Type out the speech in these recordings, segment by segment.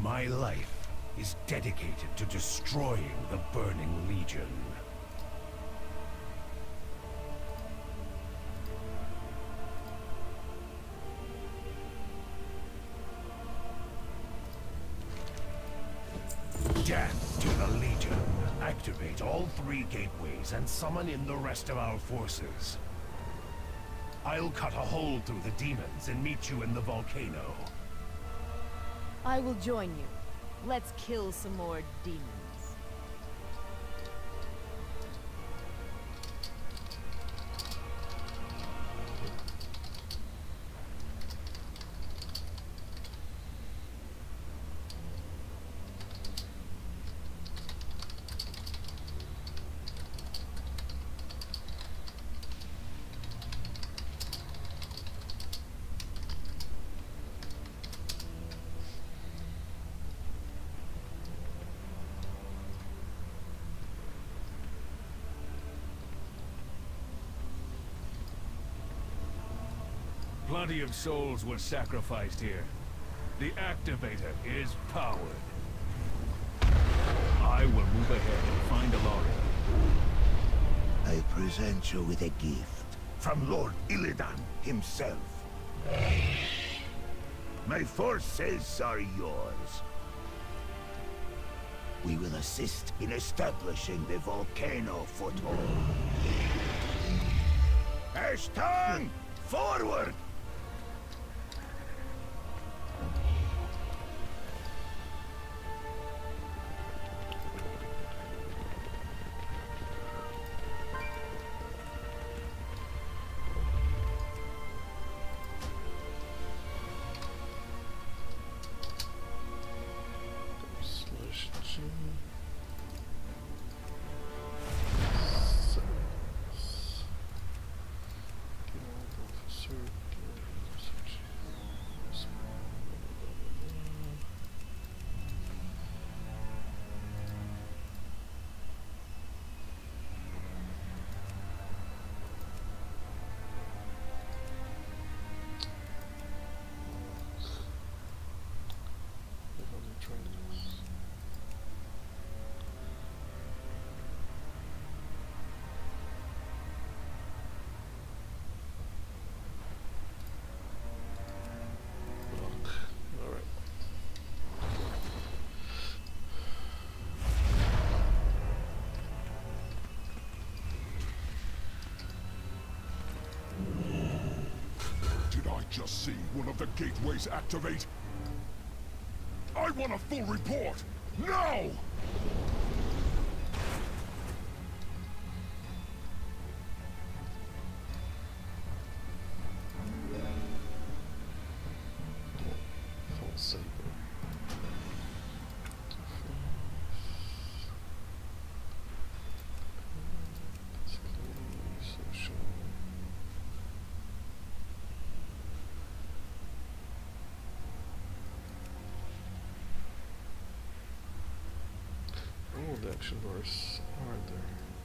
My life is dedicated to destroying the Burning Legion. Death to the Legion. Activate all 3 gateways and summon in the rest of our forces. I'll cut a hole through the demons and meet you in the volcano. I will join you. Let's kill some more demons. Plenty of souls were sacrificed here. The Activator is powered. I will move ahead and find Ilaria. I present you with a gift from Lord Illidan himself. My forces are yours. We will assist in establishing the volcano foothold. Ashton, forward! Just see one of the gateways activate. I want a full report, now! Action bars are there.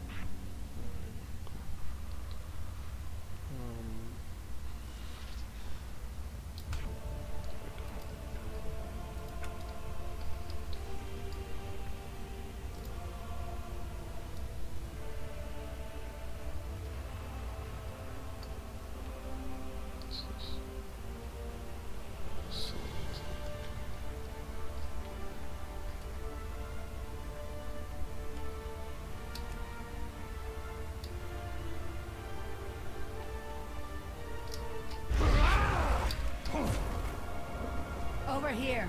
Over here.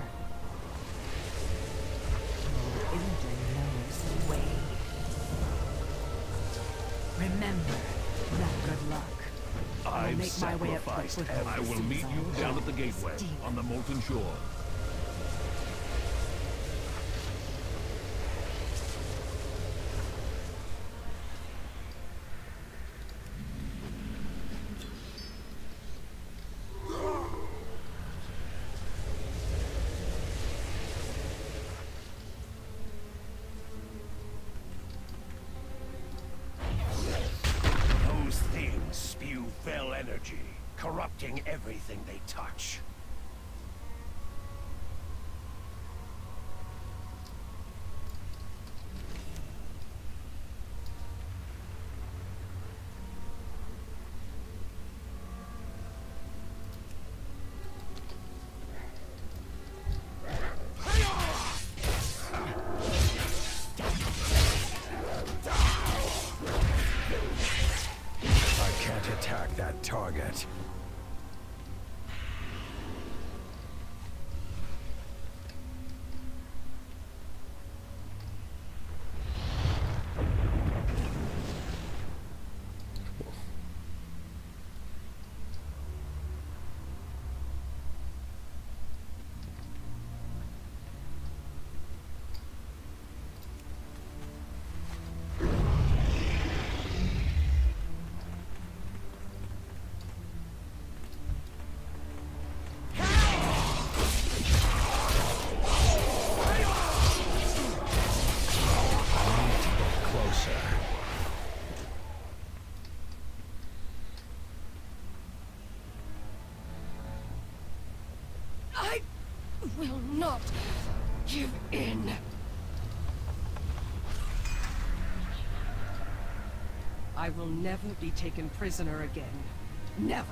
Illidan knows the way. Remember that good luck. I've make my way up to the sacrificed. foothold. I will meet you down at the gateway on the Molten Shore. Energy, corrupting everything they touch. that target. I will not give in. I will never be taken prisoner again. Never.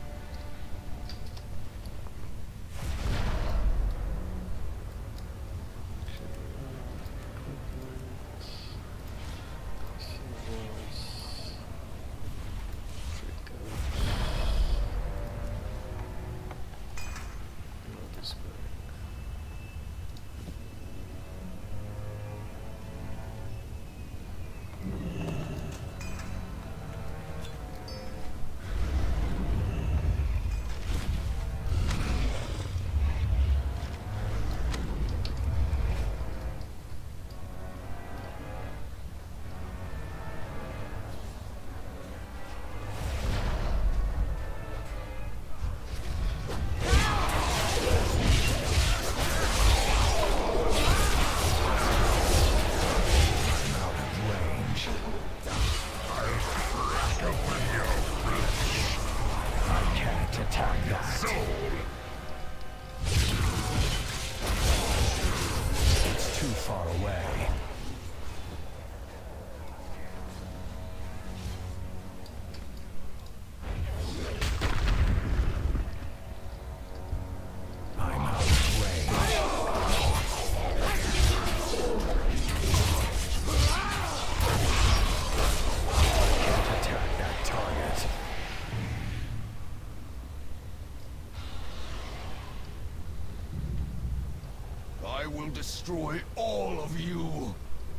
I will destroy all of you!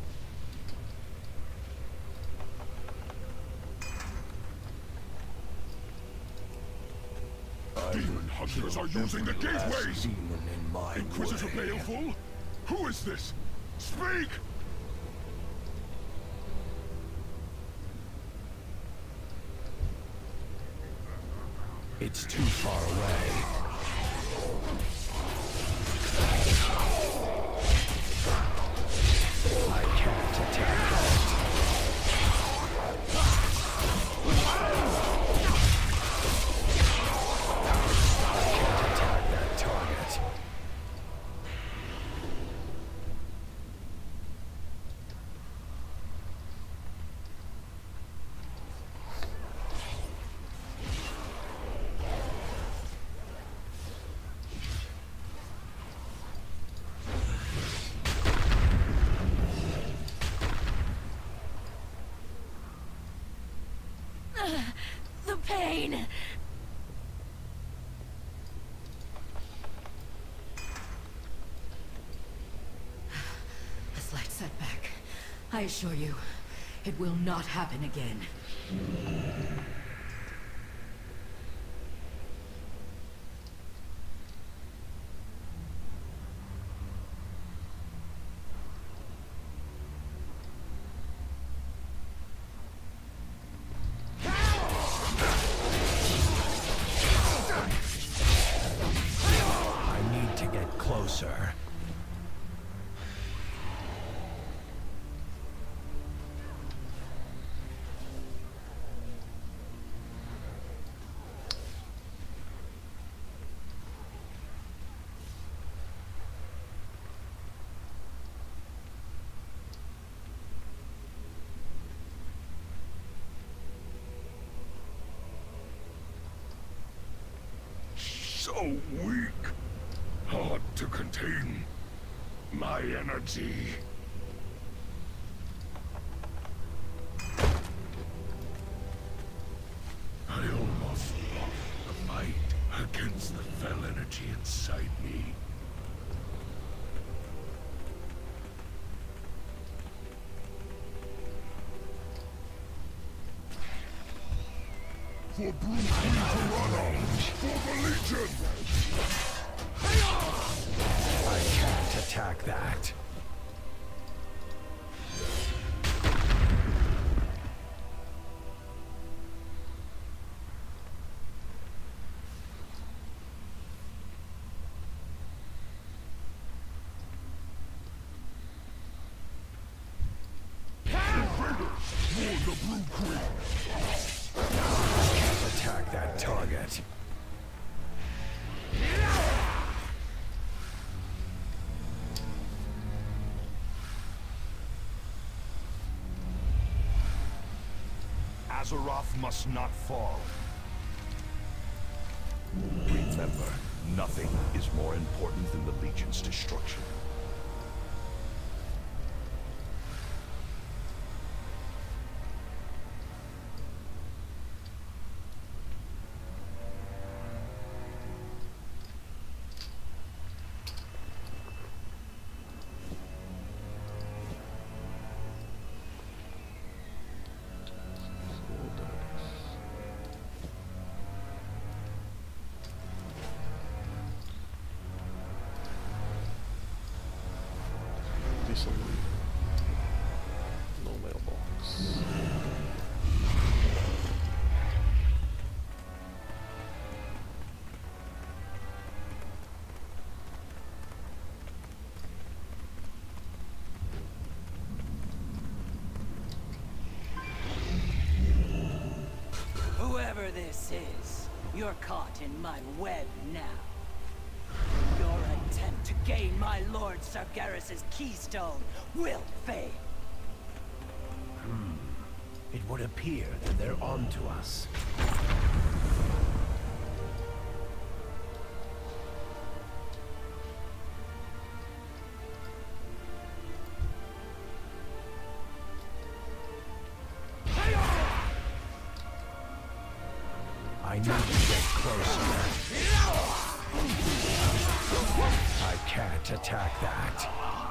Demon hunters are using the gateways! Inquisitor Baleful? Who is this? Speak! It's too far away. I can't attack that. I can't attack that target. The pain! A slight setback. I assure you, it will not happen again. Closer. So weak. Hard to contain. My energy. I almost For Blue Queen to run on! For the Legion! I can't attack that. Warn the Blue Queen! Can't attack that target. Azeroth must not fall. Remember, nothing is more important than the Legion's destruction. No mailbox. Whoever this is, you're caught in my web now. Your attempt to gain my Lord Sargeras' keystone will fail. It would appear that they're on to us. I need to get closer. I can't attack that.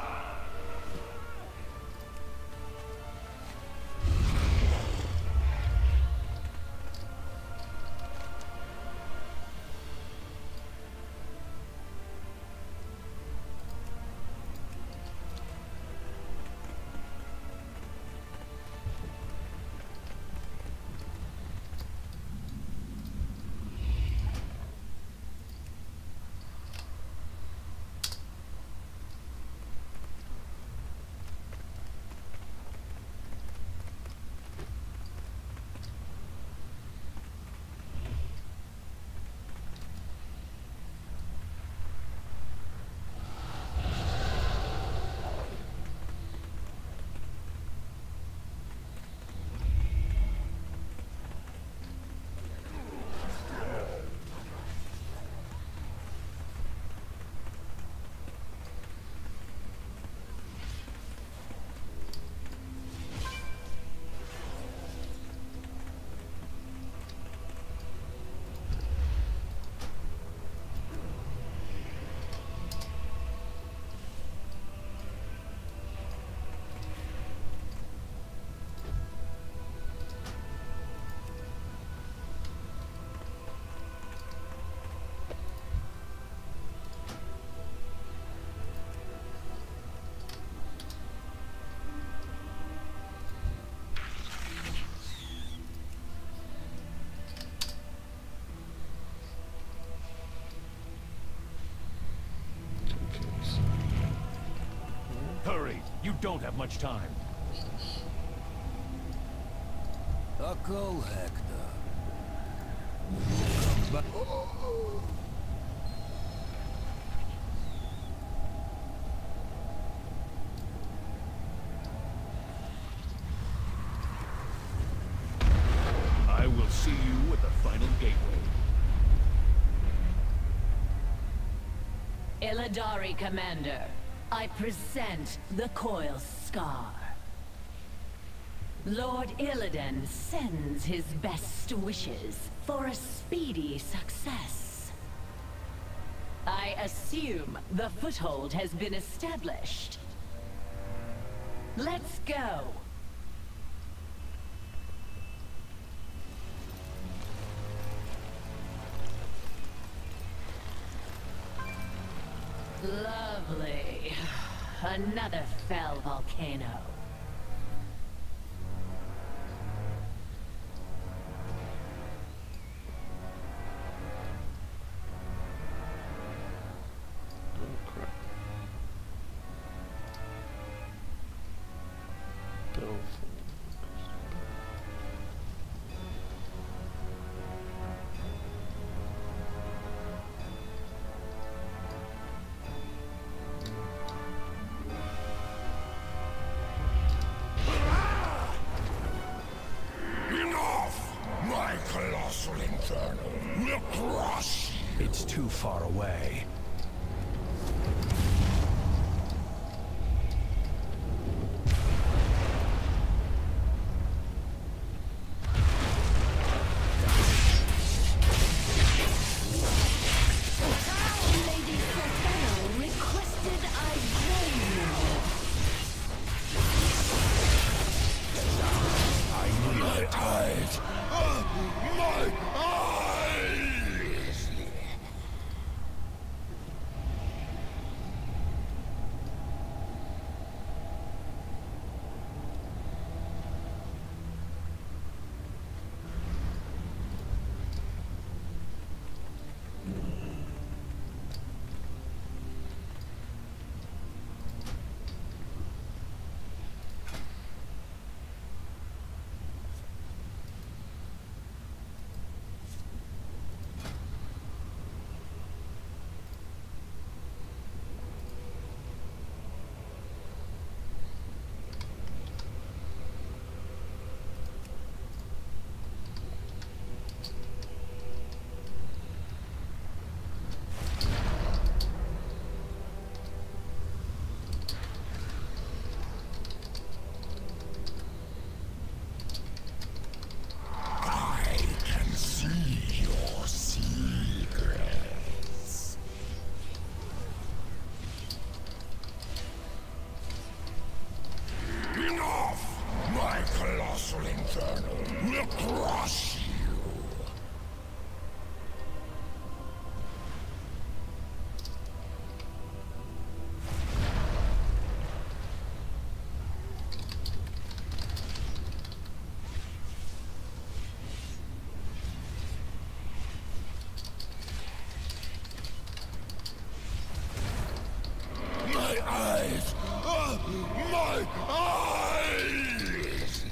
Hurry! You don't have much time. Go, Hector. But I will see you at the final gateway. Illidari, Commander. I present the Coil Scar. Lord Illidan sends his best wishes for a speedy success. I assume the foothold has been established. Let's go. Another fell volcano. Oh crap. Baleful. Enough! My colossal infernal will crush you! It's too far away. Lady Serpeno requested I join you. I knew My it. eyes! My eyes! I can see your secrets. Enough! My colossal infernal will crush you! My eyes! My eyes!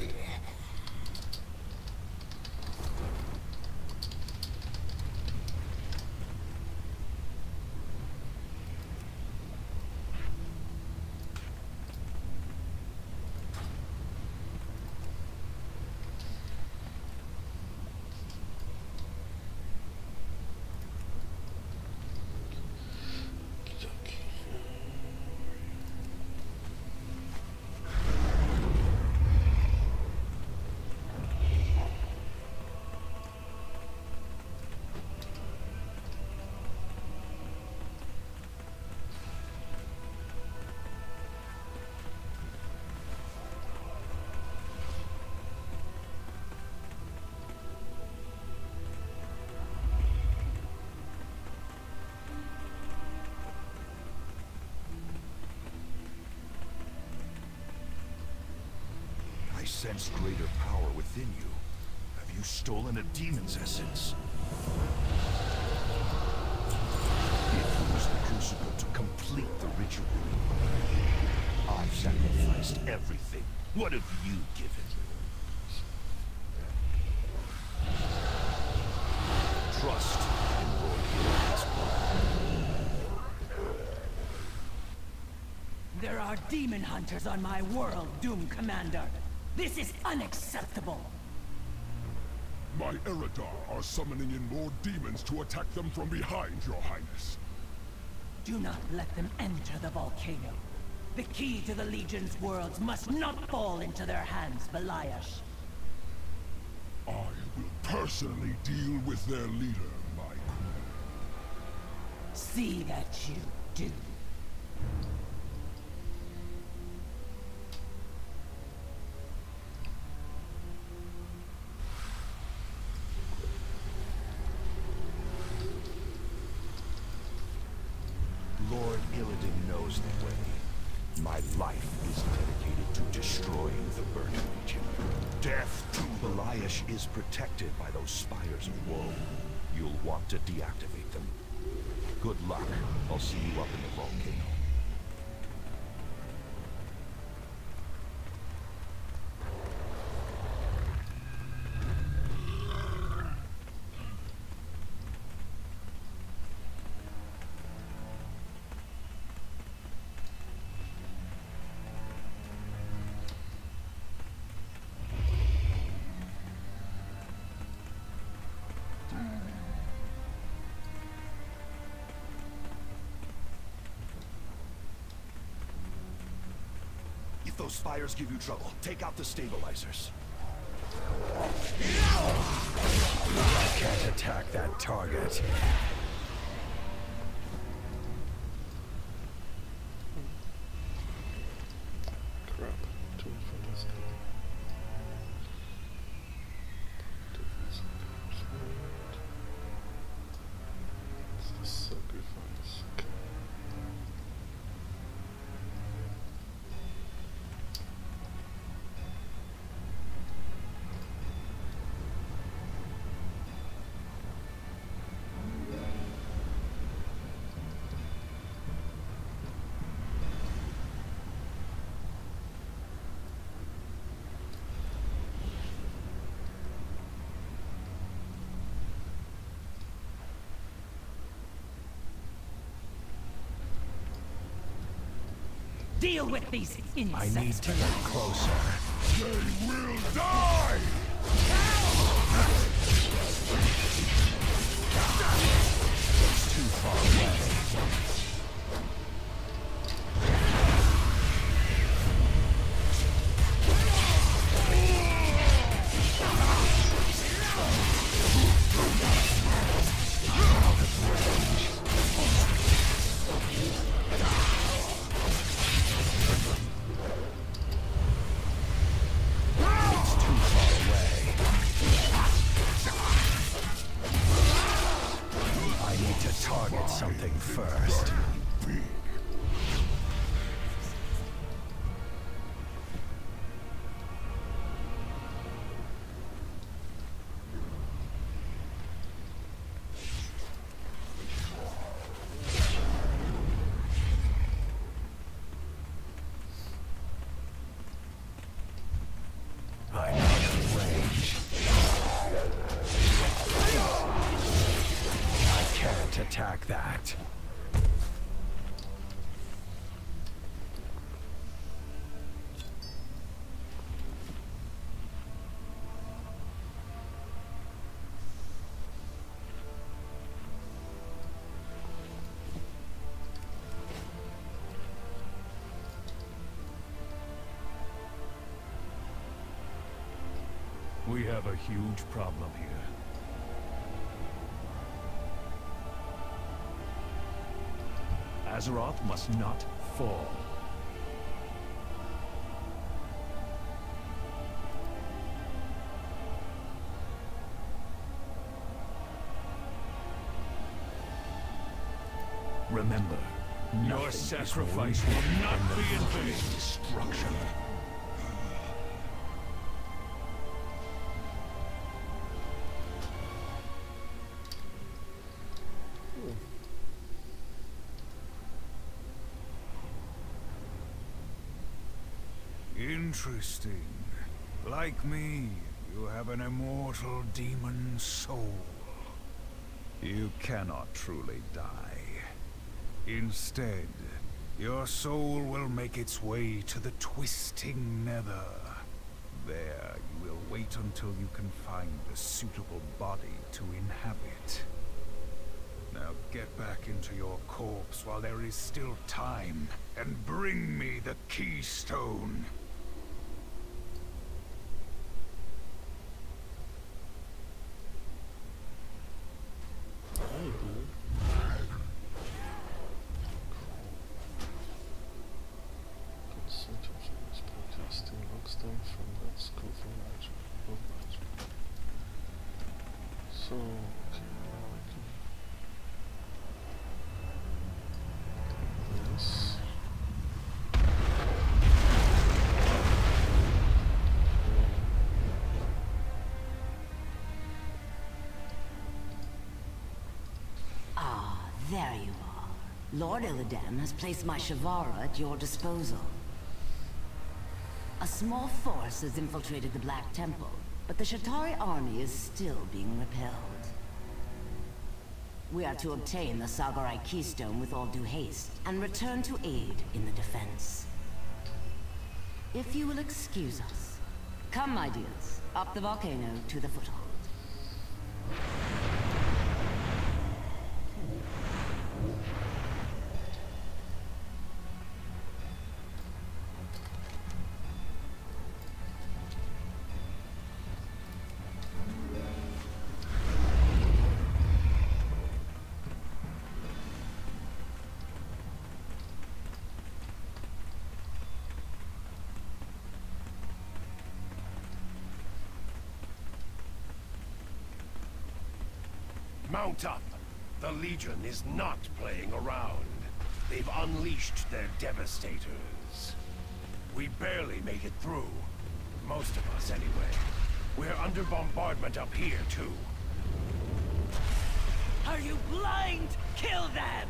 I sense greater power within you. Have you stolen a demon's essence? It used the crucible to complete the ritual. I've sacrificed everything. What have you given? Trust in Lord Illidan's blood. There are demon hunters on my world, Doom Commander. This is unacceptable. My Eridar are summoning in more demons to attack them from behind, Your Highness. Do not let them enter the volcano. The key to the Legion's worlds must not fall into their hands, Beliash. I will personally deal with their leader, my queen. See that you do. Lord Illidan knows the way. My life is dedicated to destroying the Burning Legion. Death to Beliash is protected by those spires of woe. You'll want to deactivate them. Good luck. I'll see you up in the volcano. If those spires give you trouble, take out the stabilizers. I can't attack that target. Crap. Too fast. It's the sacrifice. Okay. Deal with these insects. I need to get closer. They will die! It's too far away. Target something first. I'm out of range. I can't attack that. We have a huge problem here. Azeroth must not fall. Remember, your sacrifice will not be in vain. Destruction. Interesting. Like me, you have an immortal demon soul. You cannot truly die. Instead, your soul will make its way to the Twisting Nether. There, you will wait until you can find a suitable body to inhabit. Now get back into your corpse while there is still time, and bring me the keystone. So, okay, now I can do this. There you are. Lord Illidan has placed my Shavara at your disposal. A small force has infiltrated the Black Temple, but the Shatari army is still being repelled. We are to obtain the Sagarai Keystone with all due haste, and return to aid in the defense. If you will excuse us. Come, my dears, up the volcano to the foothold. Mount up. The Legion is not playing around. They've unleashed their devastators. We barely made it through. Most of us, anyway. We're under bombardment up here, too. Are you blind? Kill them!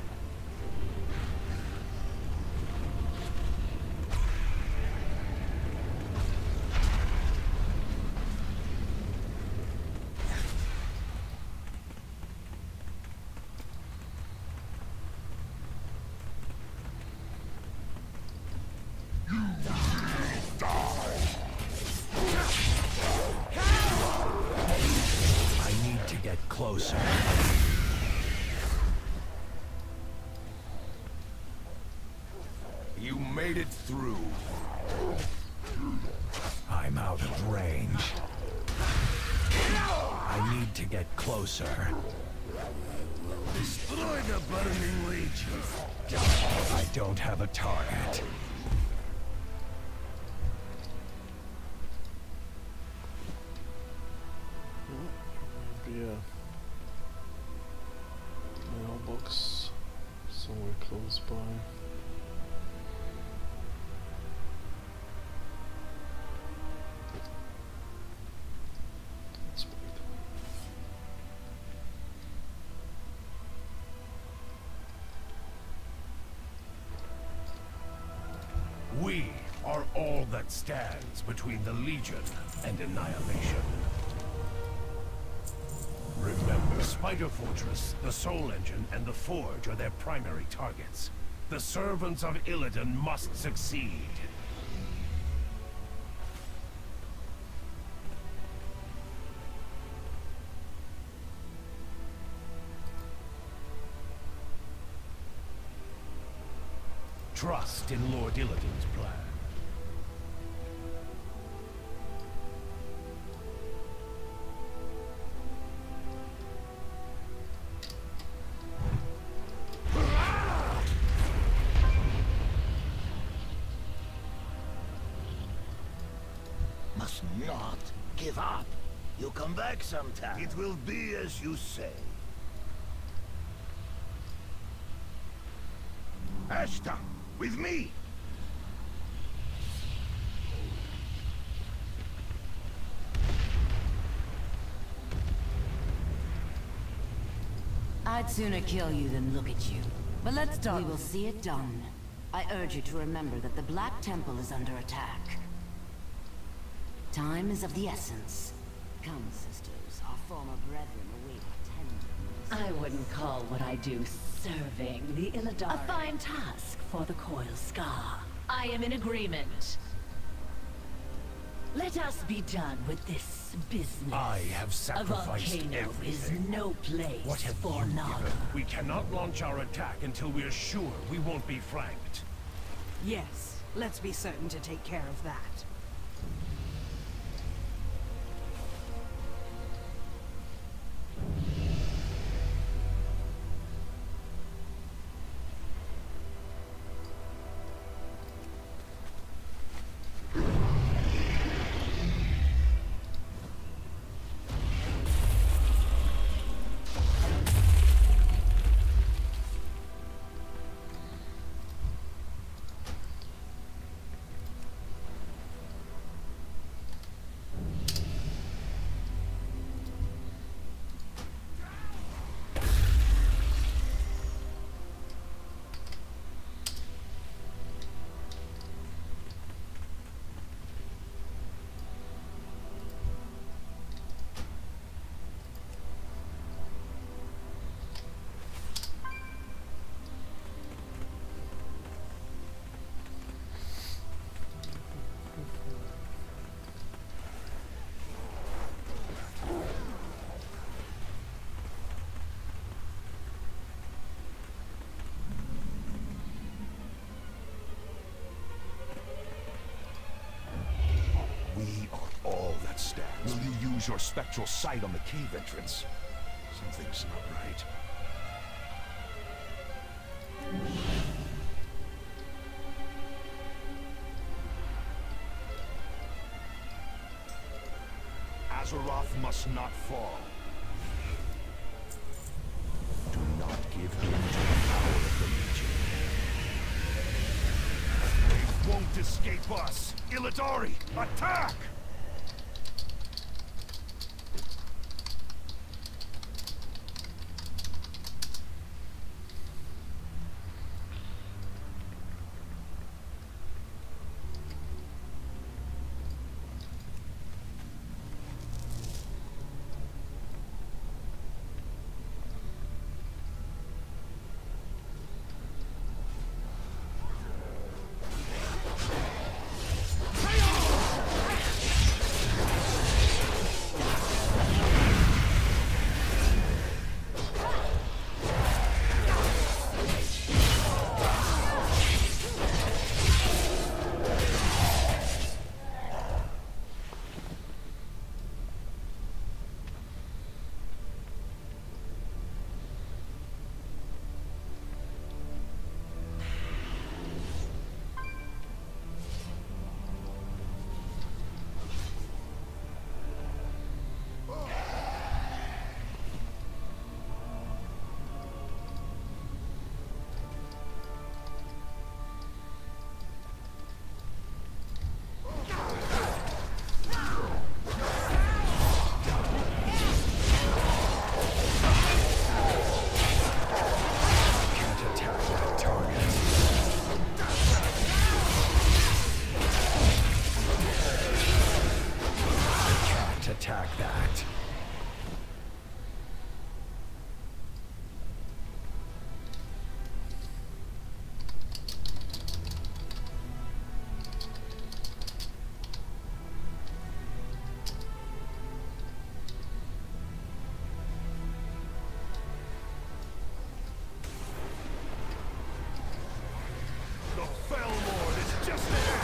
Closer. You made it through. I'm out of range. I need to get closer. Destroy the burning legion. I don't have a target. Yeah. Mailbox somewhere close by. Let's wait. We are all that stands between the Legion and annihilation. Remember, Spider Fortress, the Soul Engine, and the Forge are their primary targets. The servants of Illidan must succeed. Trust in Lord Illidan's plan. Must not give up. You'll come back sometime. It will be as you say. Ashta, with me! I'd sooner kill you than look at you. But let's start. We will see it done. I urge you to remember that the Black Temple is under attack. Time is of the essence. Come, sisters. Our former brethren await tenderness. I wouldn't call what I do serving the Illidan a fine task for the Coil Scar. I am in agreement. Let us be done with this business. I have sacrificed a volcano everything. Is no place What have for you Naga. given? We cannot launch our attack until we're sure we won't be flanked. Yes, let's be certain to take care of that. Will you use your spectral sight on the cave entrance? Something's not right. Azeroth must not fall. Do not give in to the power of the Legion. They won't escape us! Illidari, attack! Attack that. The Fell Lord is just there!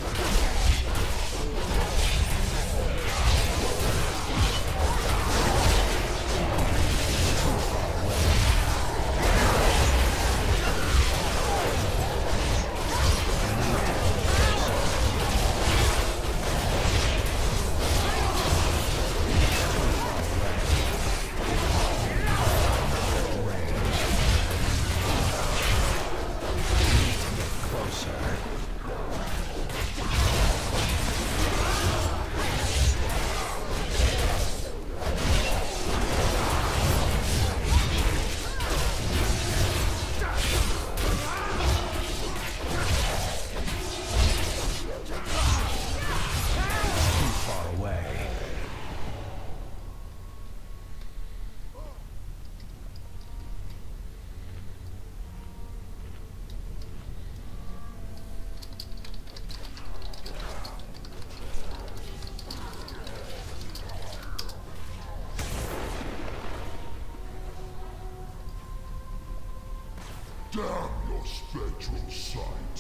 Damn your spectral sight.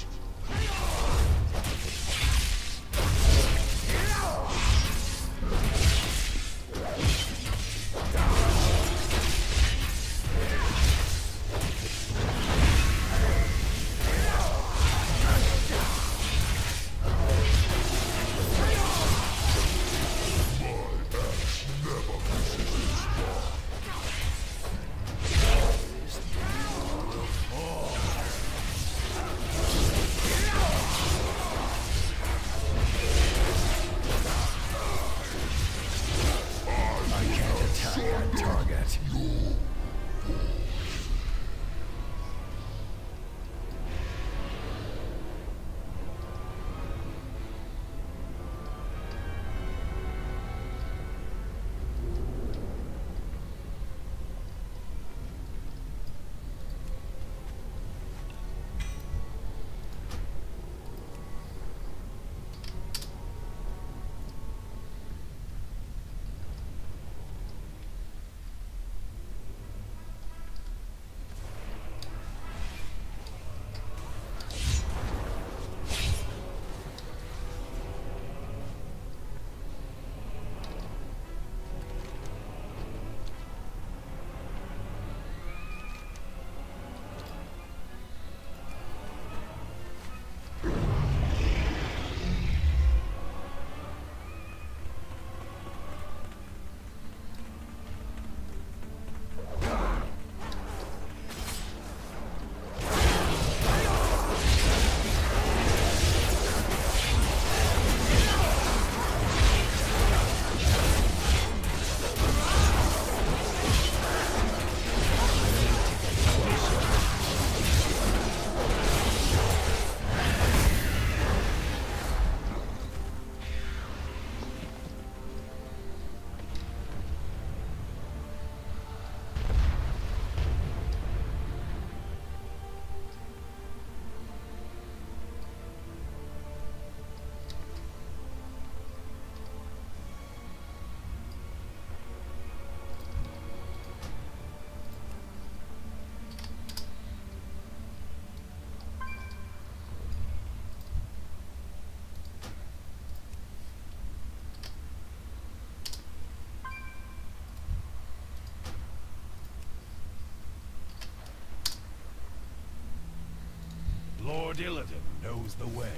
Lord Illidan knows the way.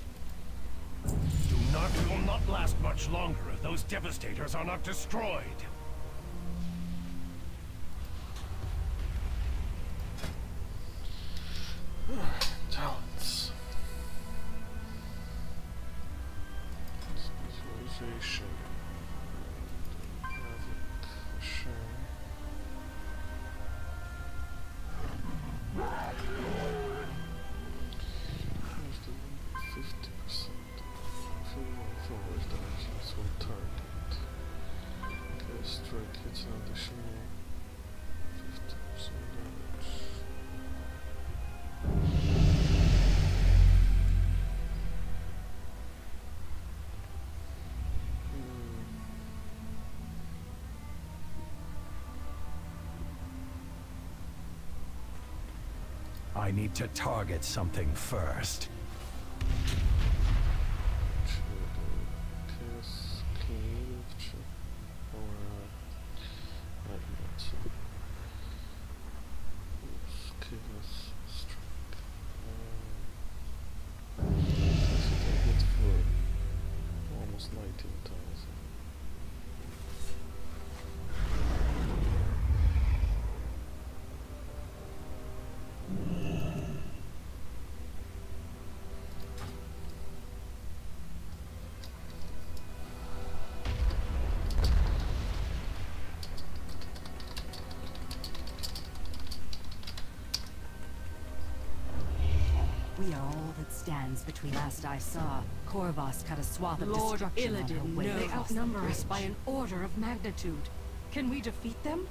We will not last much longer if those devastators are not destroyed. Talents. Specialization. Havoc. Sure. Has the 50% forward directions will target. Okay, strike hits an additional 50% damage. I need to target something first. Almost 19,000. We are all that stands between. Last I saw, Corvus cut a swath of Lord destruction on her Illidan way knows. They across the outnumber us bridge. by an order of magnitude. Can we defeat them?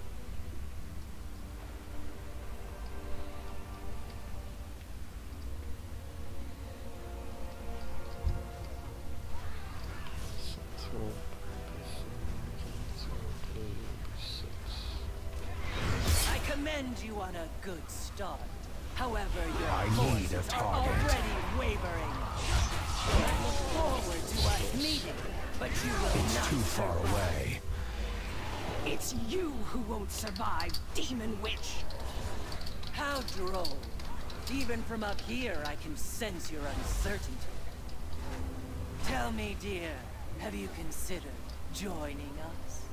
I commend you on a good start. However, your I need a forces are target. already wavering. I look forward to us meeting, but you will It's not too far survive. away. It's you who won't survive, Demon Witch! How droll. Even from up here, I can sense your uncertainty. Tell me, dear, have you considered joining us?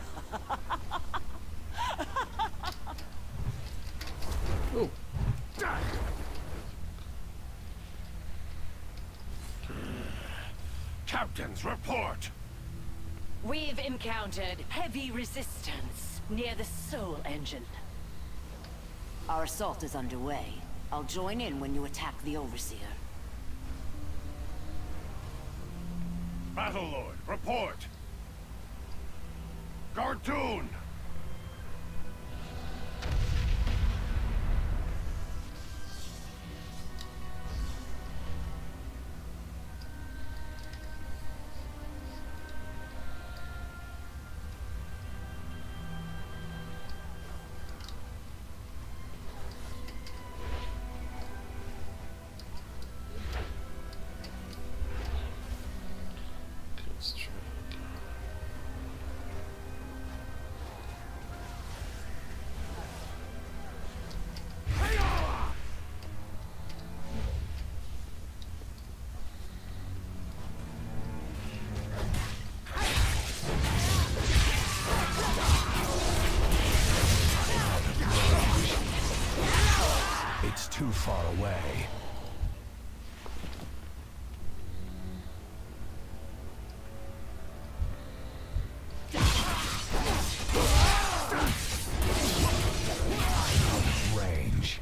Oh! Captains, report! We've encountered heavy resistance near the Soul Engine. Our assault is underway. I'll join in when you attack the Overseer. Battlelord, report! Cartoon! Let's try again. It's too far away. Range.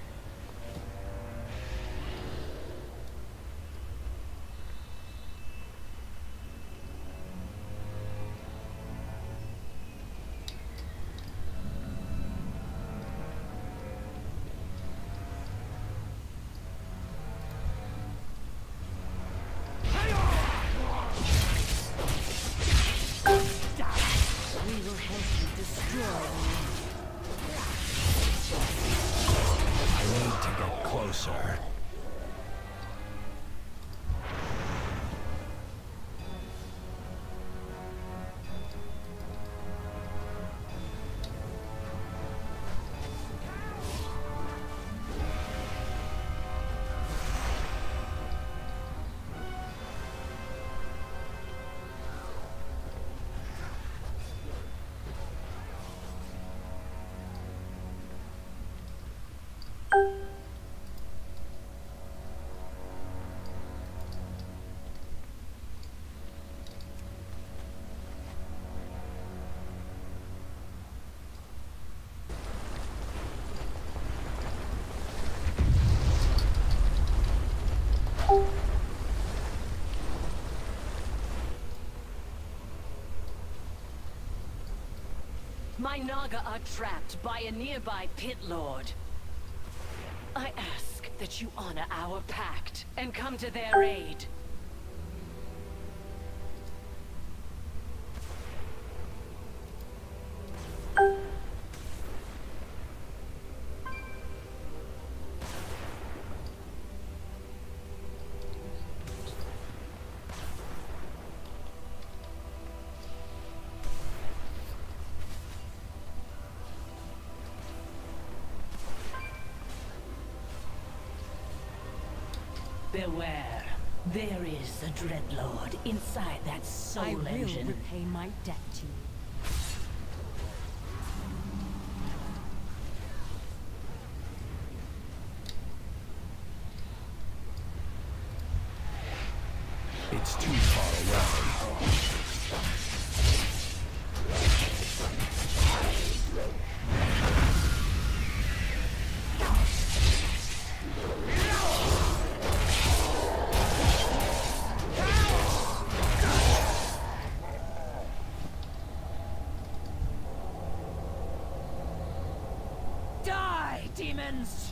We will help you destroy them. I need to get closer. My Naga are trapped by a nearby pit lord. I ask that you honor our pact and come to their aid. Beware. There is a Dreadlord inside that soul engine. I will repay my debt to you. It's too far away. Die, demons!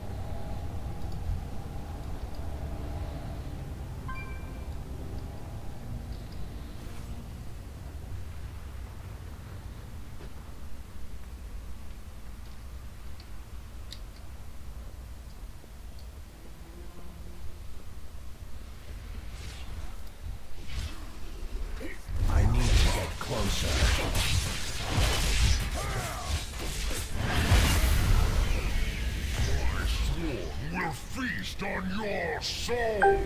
I need to get closer. Will feast on your soul!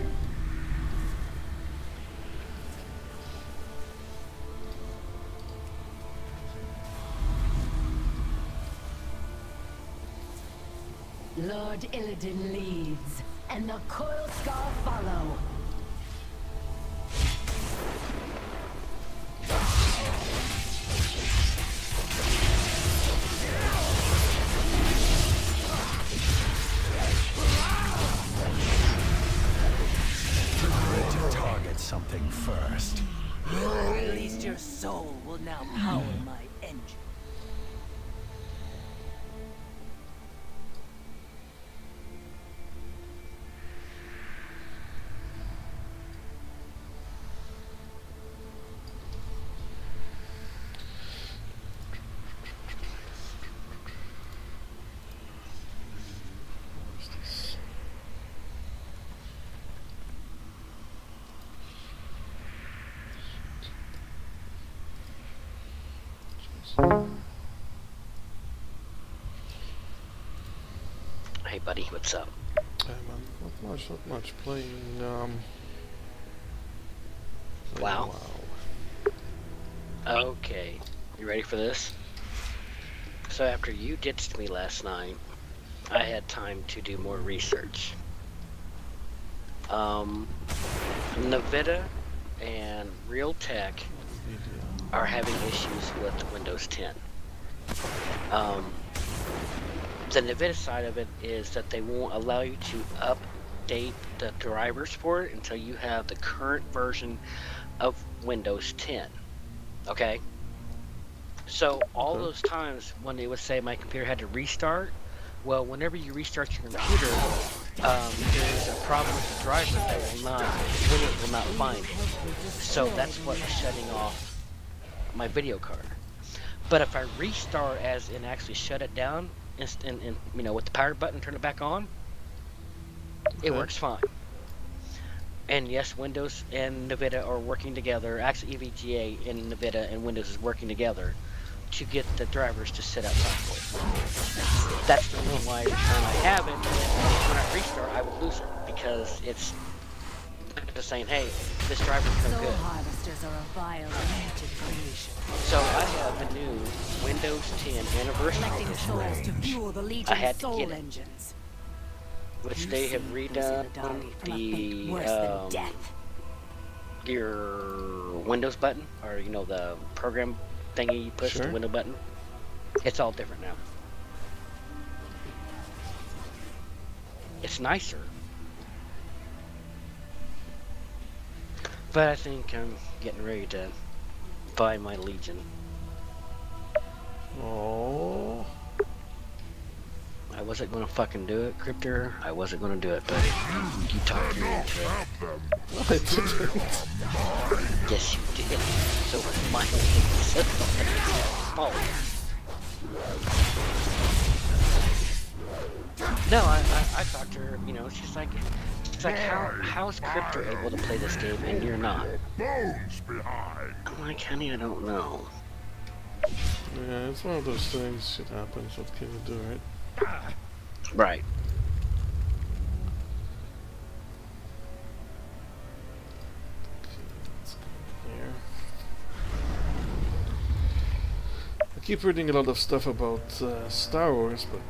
Lord Illidan leads, and the Coilscar follow. To target something first. At least your soul will now power my engine. Hey buddy, what's up? Hey man, not much. Playing, WoW. Okay, you ready for this? So after you ditched me last night, I had time to do more research. Nvidia and Realtek are having issues with Windows 10. The Nvidia side of it is that they won't allow you to update the drivers for it until you have the current version of Windows 10. Okay? So all those times when they would say my computer had to restart, well, whenever you restart your computer, there's a problem with the driver that Windows will not find it. So that's what's shutting off my video card. But if I restart as in actually shut it down, and you know, with the power button, turn it back on, it works fine. And yes, Windows and NVIDIA are working together. Actually, EVGA and NVIDIA and Windows is working together to get the drivers to set up properly. That's the reason why every time I have it, when I restart, I would lose it because it's just saying, hey, this driver's no good. Harvesters are a vile limited creation. So I have a new Windows 10 Anniversary Edition range. I had to get it, which they have redone your Windows button, or you know, the program thingy you push, the window button. It's all different now. It's nicer. But I think I'm getting ready to buy my Legion. Oh. I wasn't gonna fucking do it, Cryptor. I wasn't gonna do it, but you talked me into it. I didn't. Yes, you did. So my fault. No, I talked to her. You know, she's like how is Cryptor able to play this game and you're not? Bones behind. I'm like, honey, I don't know. Yeah, it's one of those things. Shit happens. What can you do, right? Right. Let's go here. I keep reading a lot of stuff about Star Wars, but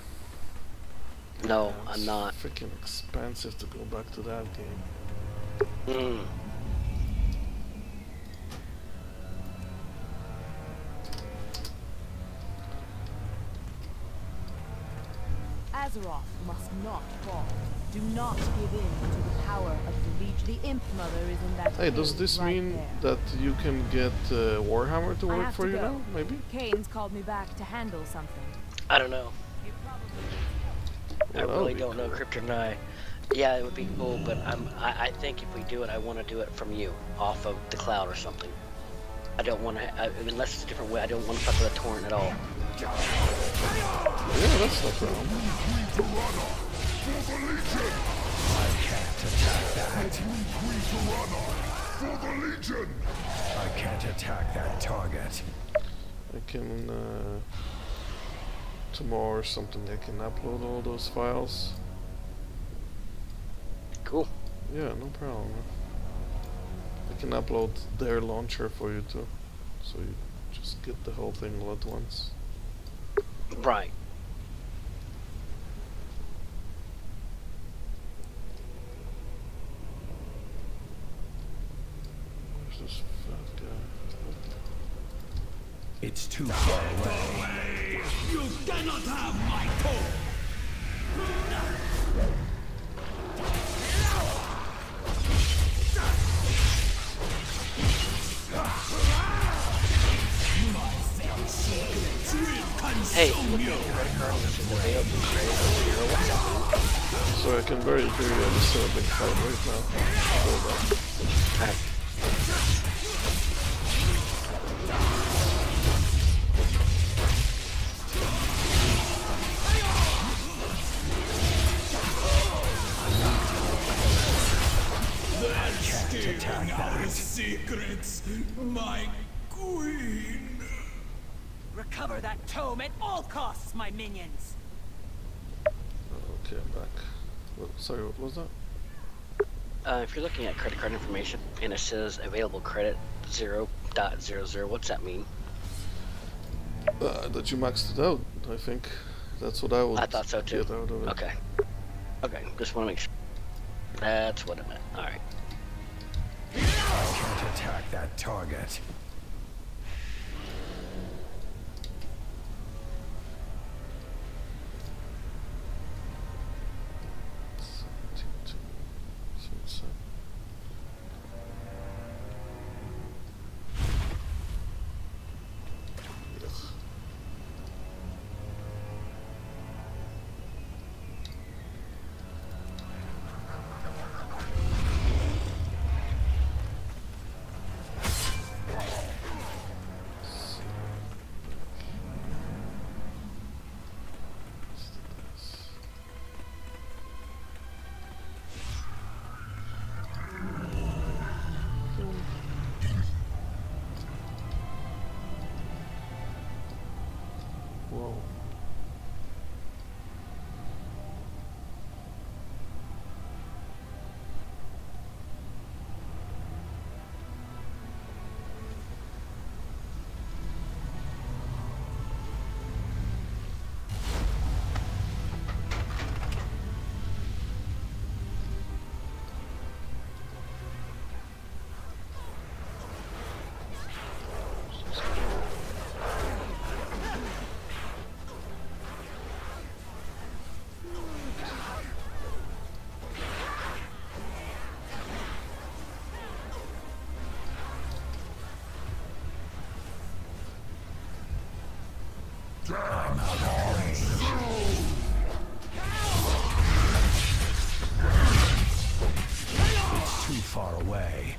no, I'm not. Freaking expensive to go back to that game. Mm. Azeroth must not fall. Do not give in to the power of the Leech. The Imp Mother is in that. Hey, does this mean that you can get Warhammer to work for you now? Maybe? Kane's called me back to handle something. I don't know. I really don't know, Cryptor and I. Yeah, it would be cool, but I think if we do it, I want to do it from you, off of the cloud or something. I don't want to, unless it's a different way, I don't want to fuck with a torrent at all. Yeah, that's no problem. I can't attack that. For the Legion! I can't attack that target. I can, tomorrow or something, I can upload all those files. Cool. Yeah, no problem. I can upload their launcher for you too. So you just get the whole thing all at once. Right. Where's this fat guy? It's too far away. You cannot have my toe! Hey, so I can barely hear you. I'm just in a big fight right now. Hold on. Stealing our secrets, my queen. Recover that tome at all costs, my minions. Okay, I'm back. Well, sorry, what was that? If you're looking at credit card information and it says available credit 0.00, what's that mean? That you maxed it out, I think. That's what I would. I thought so too. Get out of it. Okay. Okay, just want to make sure. That's what it meant. Alright. I can't attack that target. I'm out of range. It's too far away.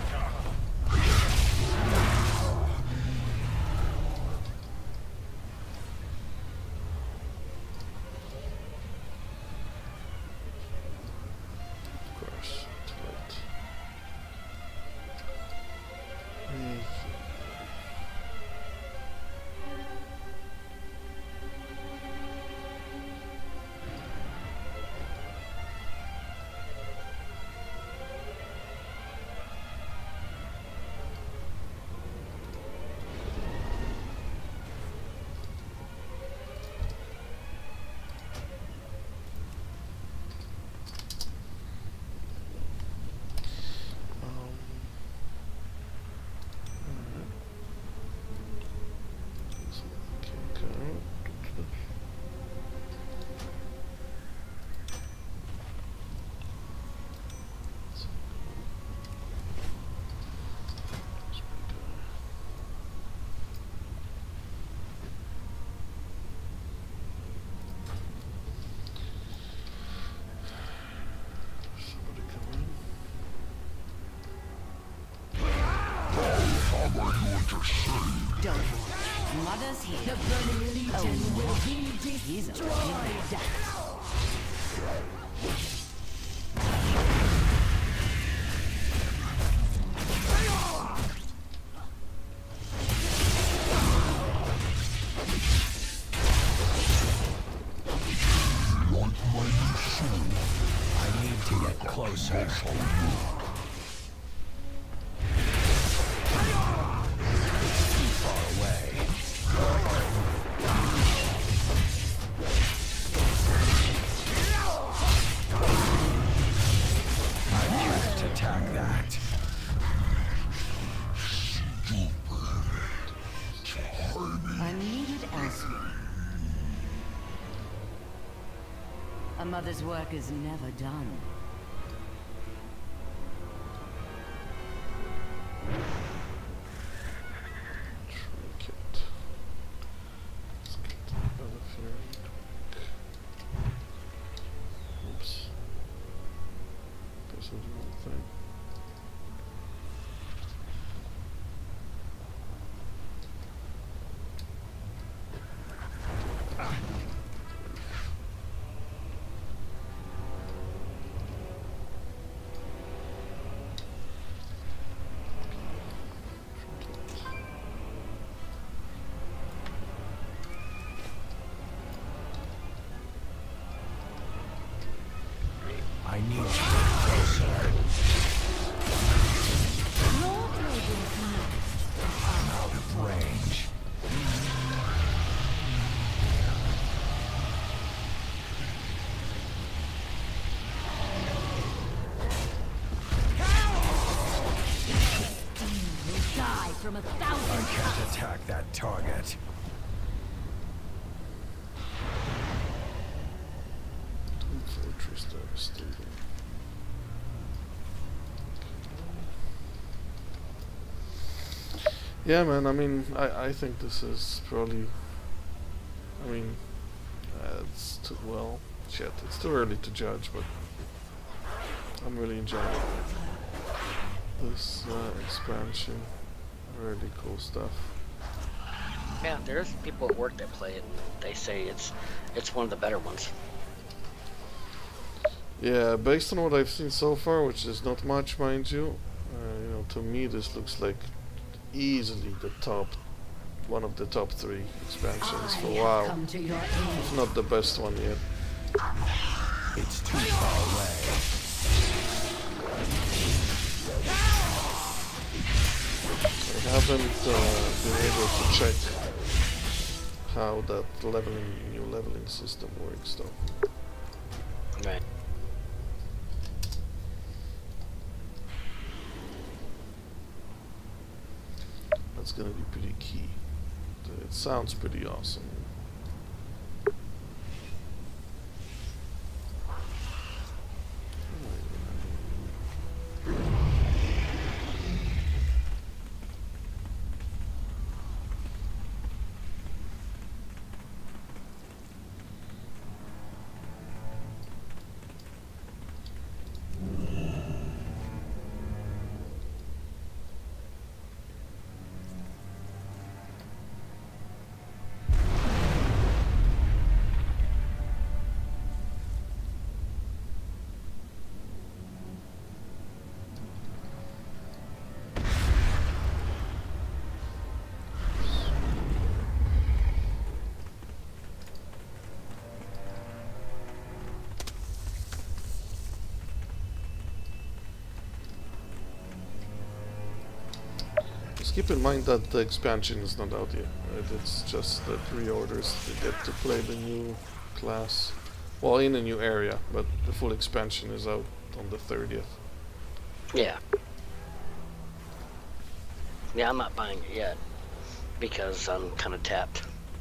Don't worry. Mother's here. The Burning Legion will be He's destroyed. I need to get closer. A mother's work is never done. Trinket. Let's get out of here. Oops. This is the wrong thing. I need to get closer. I'm out of range. Will die from 1,000 I can't attack that target. Fortress devastated. Yeah, man, I mean, I think this is probably, I mean, it's too, well, shit, it's too early to judge, but I'm really enjoying this expansion. Really cool stuff. Yeah, there's people at work that play it. They say it's one of the better ones. Yeah, based on what I've seen so far, which is not much, mind you, you know, to me this looks like easily the top, one of the top 3 expansions for WoW. If not the best one yet. It's too far away. I haven't been able to check how that new leveling system works though. Right. That's gonna be pretty key. It sounds pretty awesome. Keep in mind that the expansion is not out yet. Right? It's just the pre-orders to get to play the new class. Well, in a new area, but the full expansion is out on the 30th. Yeah. Yeah, I'm not buying it yet because I'm kind of tapped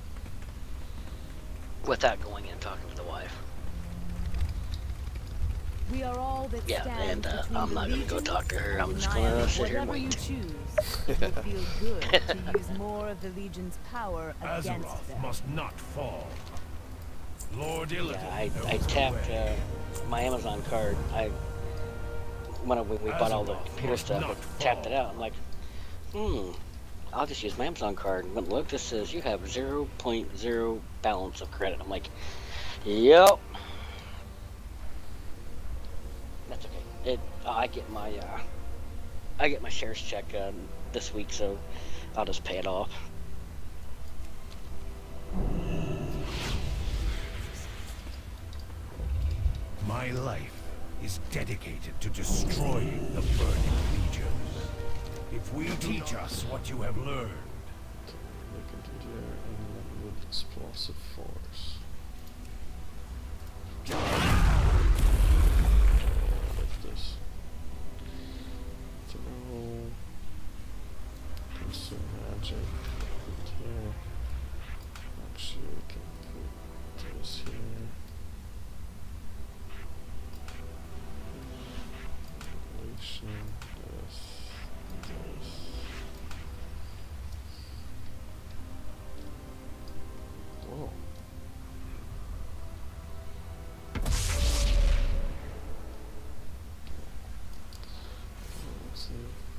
without going in and talking to the wife. We are all that stand and I'm not going to go talk to her. I'm just going to sit here and wait. You choose, it will feel good to use more of the Legion's power against Azeroth them. must not fall. Lord Illidan. Yeah, I tapped my Amazon card. When we bought all the computer stuff, I tapped it out. I'm like, I'll just use my Amazon card. But look, this says you have 0.0 balance of credit. I'm like, yep. That's okay. I get my shares check this week, so I'll just pay it off. My life is dedicated to destroying the Burning Legion. If we teach us what you have learned, Make it engineer and with explosive force. Like this. Throw. Consume magic. Put here. Actually, we can put this here. This. Whoa. Let's see.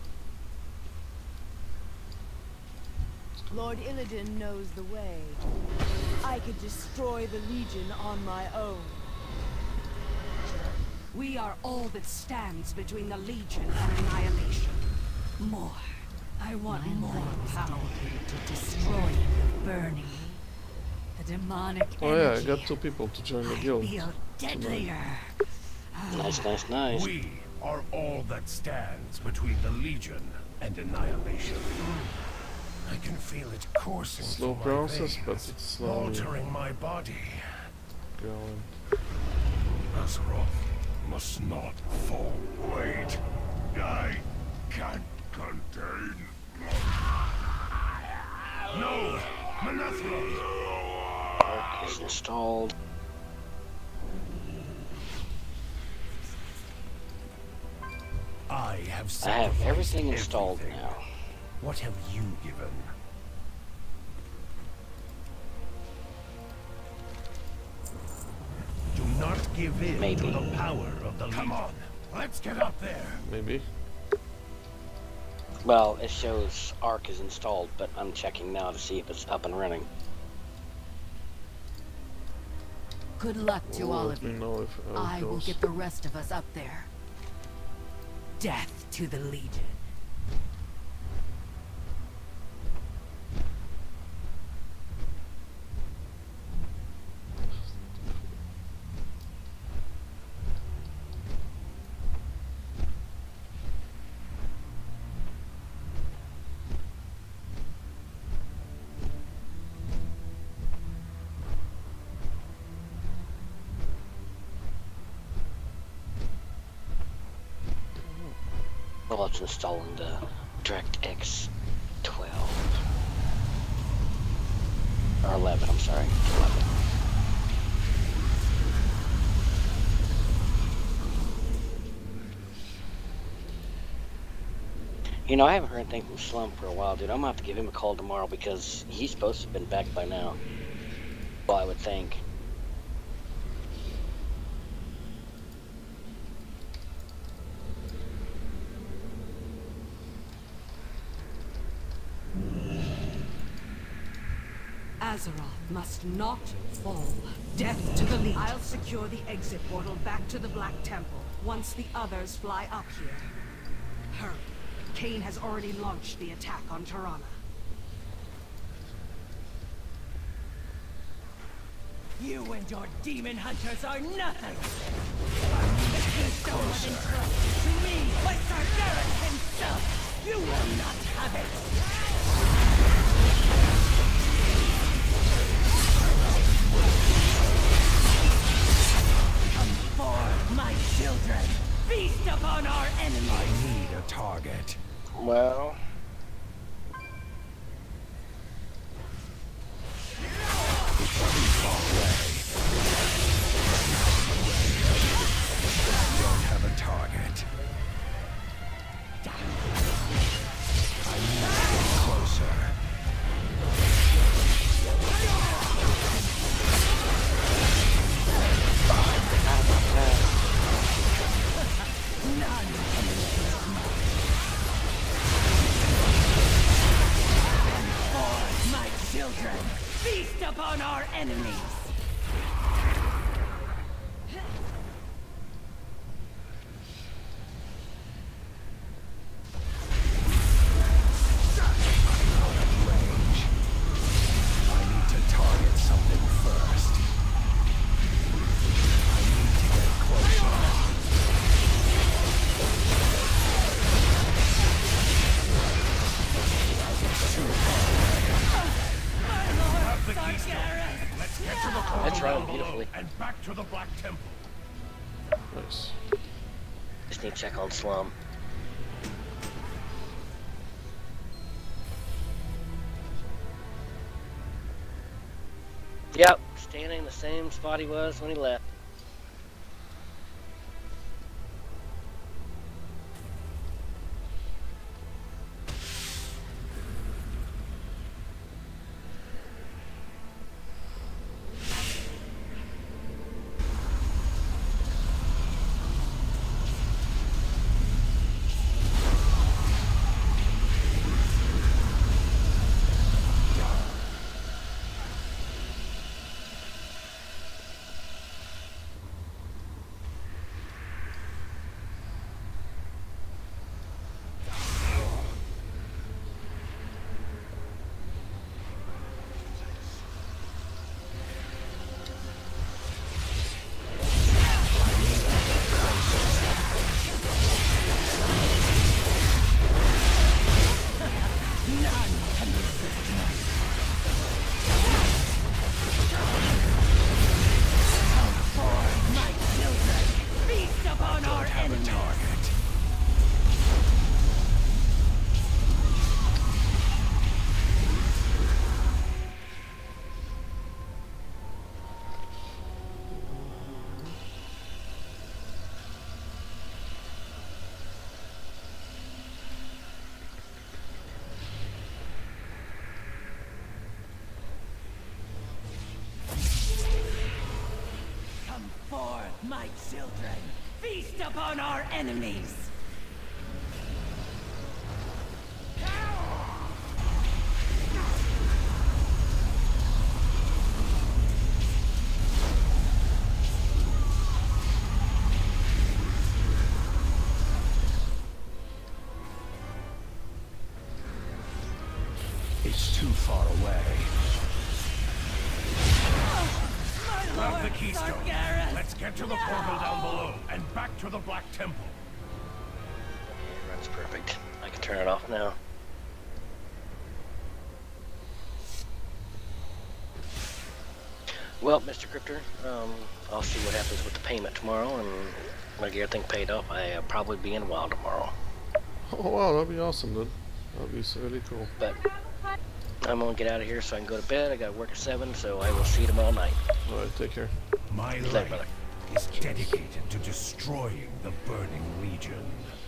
Lord Illidan knows the way. I could destroy the Legion on my own. We are all that stands between the Legion and annihilation. More. I want more power to destroy the burning. The demonic Oh yeah, I energy. got 2 people to join the guild. Feel deadlier. Nice. we are all that stands between the Legion and annihilation. I can feel it coursing Slow through my process, veins, but it's slowly altering my body. going. Azeroth must not fall. Wait. I can't contain. No! Manethra! Arc is installed. I have everything installed now. What have you given? Do not give in to the power of the Legion. Come on, let's get up there. Maybe. Well, it shows Arc is installed, but I'm checking now to see if it's up and running. Good luck to all of you. Know if I will get the rest of us up there. Death to the Legion. Well, it's installing the DirectX 12. Or 11, I'm sorry. 11. You know, I haven't heard anything from Slum for a while, dude. I'm gonna have to give him a call tomorrow because he's supposed to have been back by now. Well, I would think. Azeroth must not fall. Death to the Legion. I'll secure the exit portal back to the Black Temple once the others fly up here. Hurry. Kain has already launched the attack on Tirana. You and your demon hunters are nothing! The keystone of entrust to me was Sir Nurus himself! You will not have it! Come forth, my children! Feast upon our enemies! I need a target. Well... Don't have a target. I need to get closer. None can resist me. Come forth, my children! Feast upon our enemies! That's running beautifully. And back to the Black Temple. Nice. Just need to check on Slum. Yep, standing in the same spot he was when he left. My children, feast upon our enemies! It's too far away. Grab the keystone. Let's get to the portal down below and back to the Black Temple. That's perfect. I can turn it off now. Well, Mr. Cryptor, I'll see what happens with the payment tomorrow, and when I get everything paid off, I'll probably be in a while tomorrow. Oh wow, that'd be awesome, dude. That'd be really cool. But I'm gonna get out of here so I can go to bed. I got work at 7, so I will see you tomorrow night. Alright, take care. My life is dedicated to destroying the Burning Legion.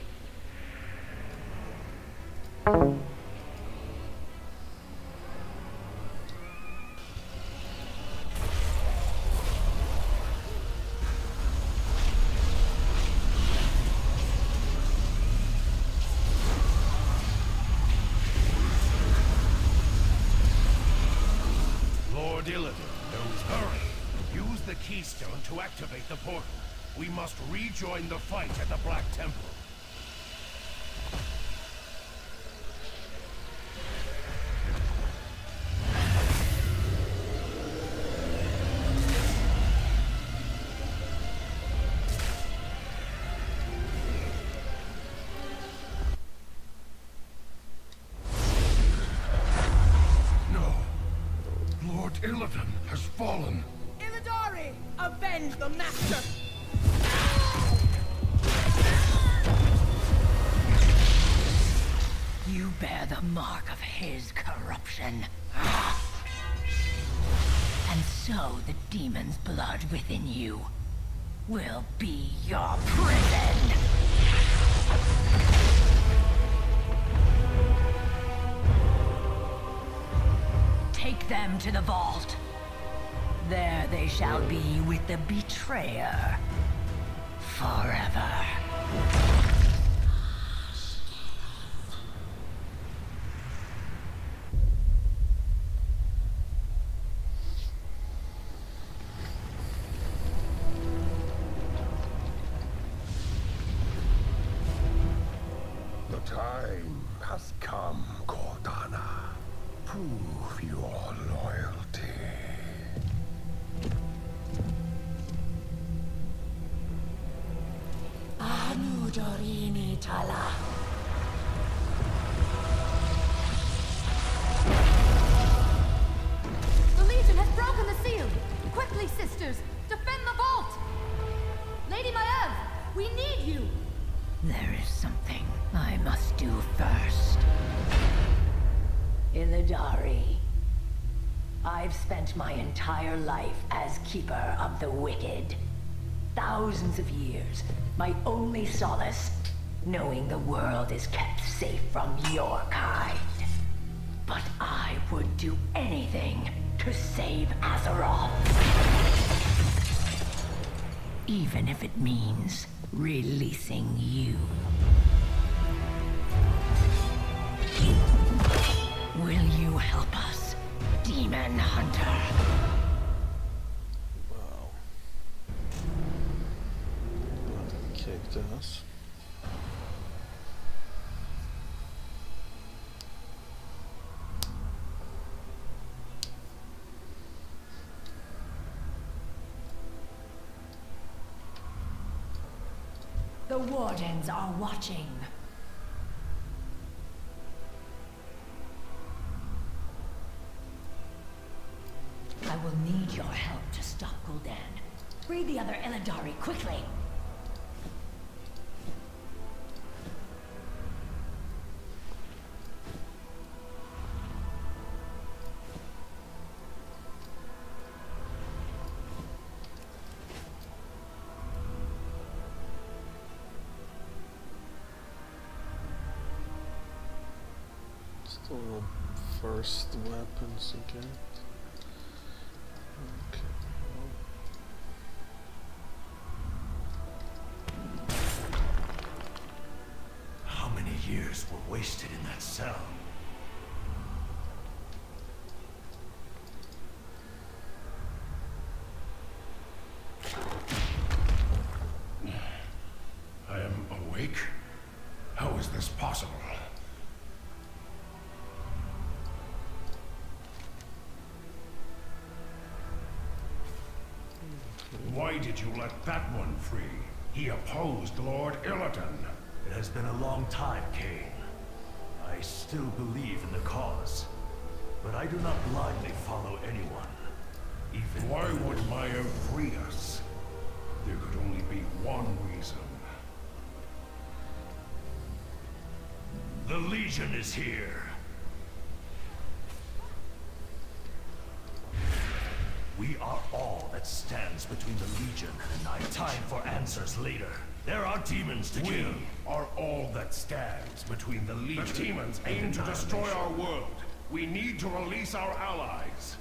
Lord Illidan knows. Hurry! Use the keystone to activate the portal. We must rejoin the fight at the Black Temple. Lord Illidan has fallen. Illidari, avenge the master! You bear the mark of his corruption. And so the demon's blood within you will be your prison. Take them to the vault. There they shall be with the betrayer forever. The time has come, Cortana. Prove your loyalty. Anudorini Tala. The Legion has broken the seal! Quickly, sisters! Defend the vault! Lady Maiev, we need you! There is something I must do first. Illidari, I've spent my entire life as Keeper of the Wicked. Thousands of years, my only solace, knowing the world is kept safe from your kind. But I would do anything to save Azeroth. Even if it means releasing you. Will you help us, Demon Hunter? Wow. That kicked us. The Wardens are watching. I will need your help to stop Gul'dan. Free the other Illidari quickly. Still first weapons again. Okay. How many years were wasted in that cell? I am awake? How is this possible? Why did you let that one free? He opposed Lord Illidan. It has been a long time, Kain. I still believe in the cause. But I do not blindly follow anyone. Even why would Maiev free us? There could only be one reason. The Legion is here. We are all that stands between the Legion and Night. Time for answers later. There are demons to kill. We are all that stands between the Legion. The demons aim to destroy our world. We need to release our allies.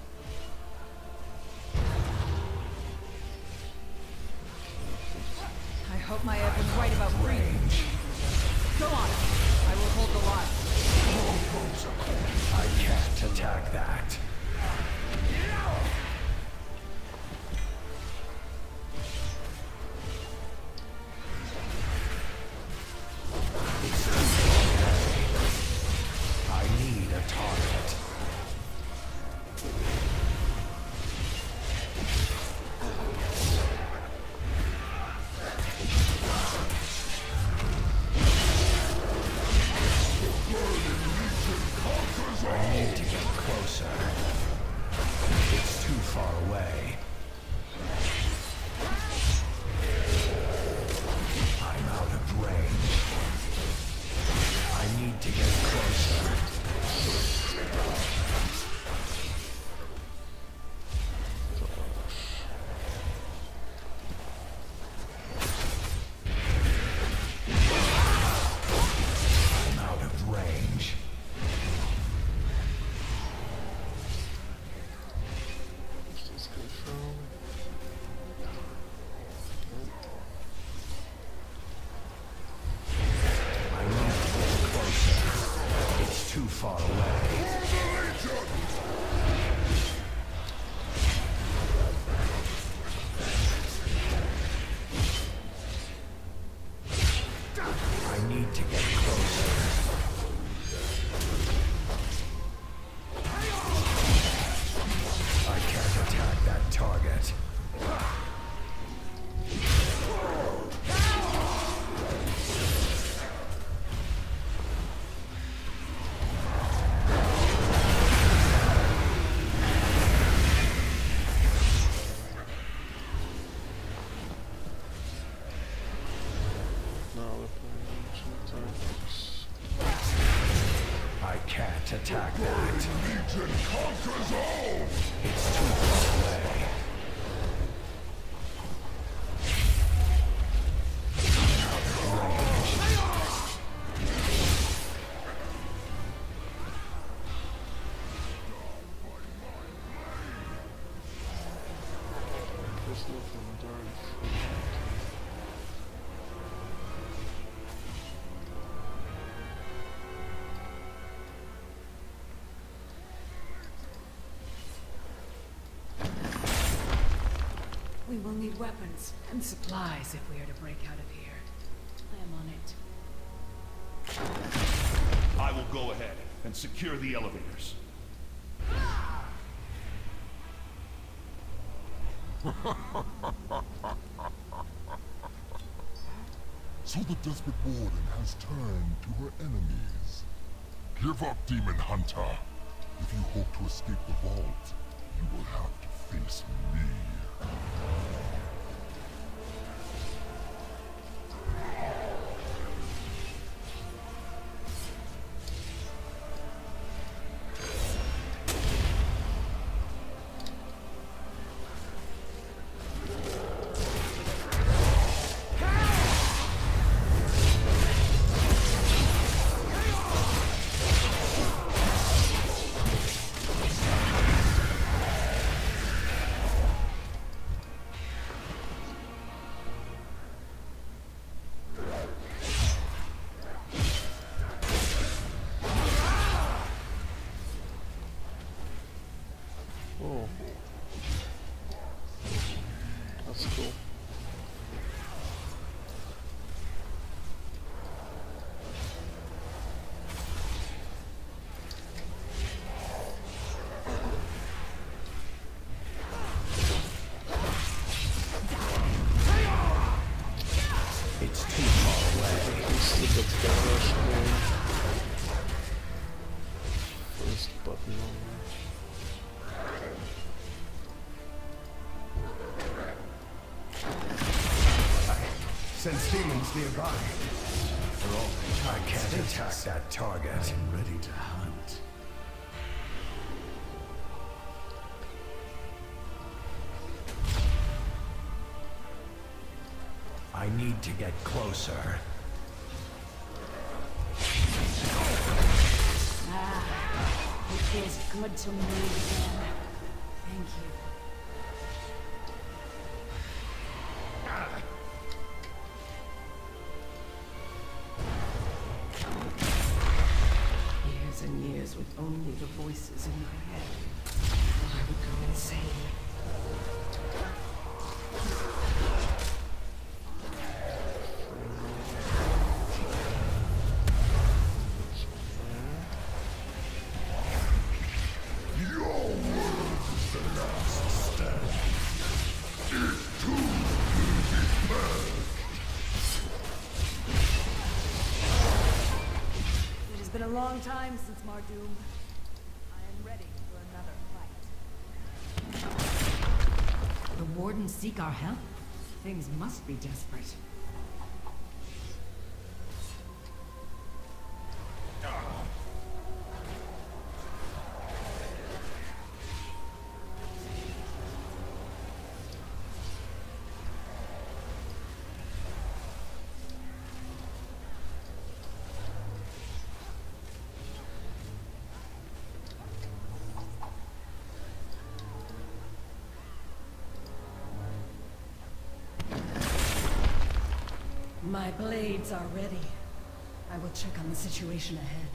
I hope Maiev was right about freedom. Go on. I will hold the line. I can't attack that. I need a target. far away. I'm out of range. I need to get closer. Attack that. Legion conquers all! It's too far away. We will need weapons and supplies if we are to break out of here. I am on it. I will go ahead and secure the elevators. So the desperate warden has turned to her enemies. Give up, Demon Hunter. If you hope to escape the vault, you will have to face me. Sense demons nearby. I can't attack that target. I'm ready to hunt. I need to get closer. It feels good to move again. Thank you. Years and years with only the voices in my head. I would go insane. It's been a long time since Mardoom. I am ready for another fight. Wardens seek our help? Things must be desperate. My blades are ready. I will check on the situation ahead.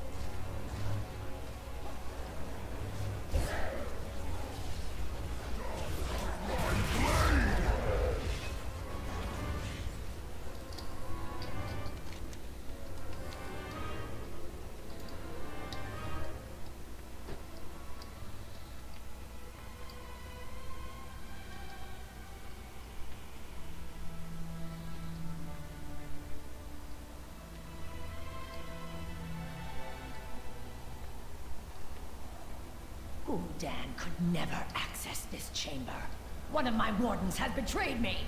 Gul'dan could never access this chamber. One of my wardens has betrayed me.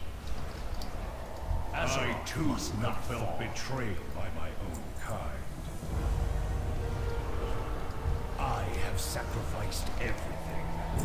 As I too have felt betrayed by my own kind. I have sacrificed everything.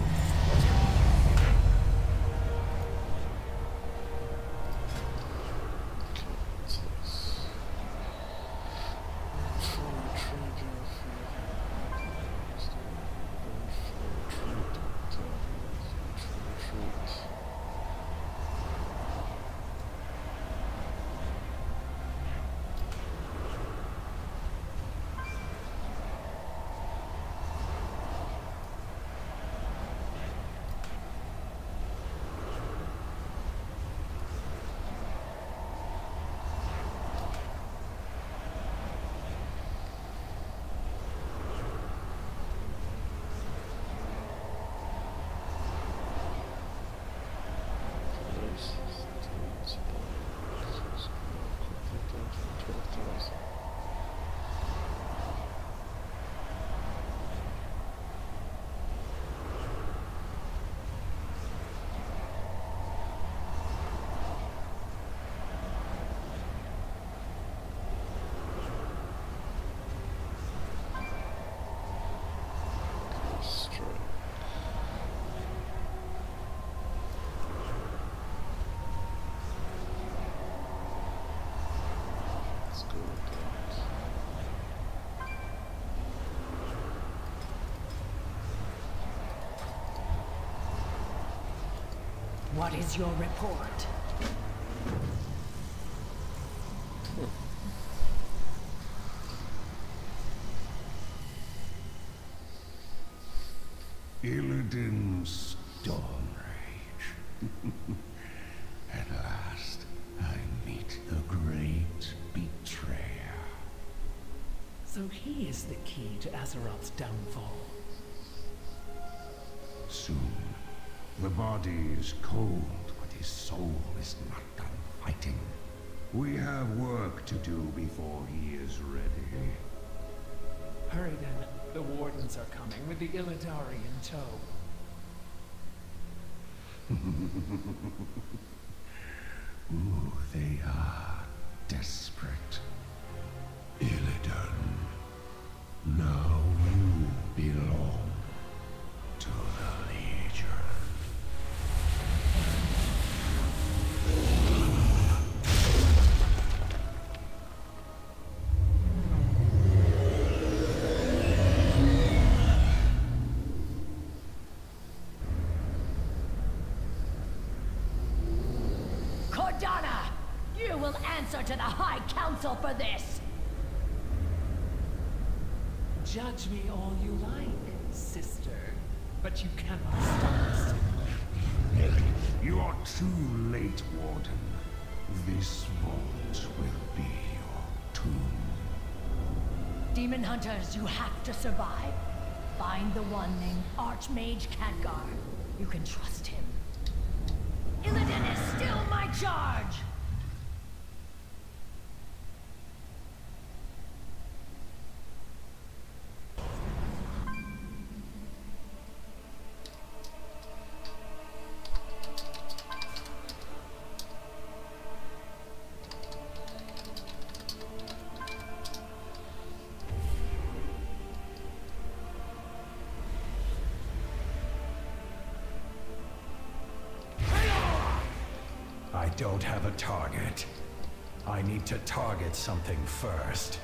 What is your report? Illidan's dawn rage. At last, I meet the great betrayer. So he is the key to Azeroth's downfall. Soon, the body is cold, but his soul is not done fighting. We have work to do before he is ready. Hurry then. The Wardens are coming with the Illidari in tow. Ooh, they are desperate. Illidan, now you belong to the Legion. Cordana! You will answer to the High Council for this! Judge me all you like, sister, but you cannot stop us. You are too late, Warden. This vault will be your tomb. Demon Hunters, you have to survive. Find the one named Archmage Khadgar. You can trust him. Illidan is still my charge! I don't have a target. I need to target something first.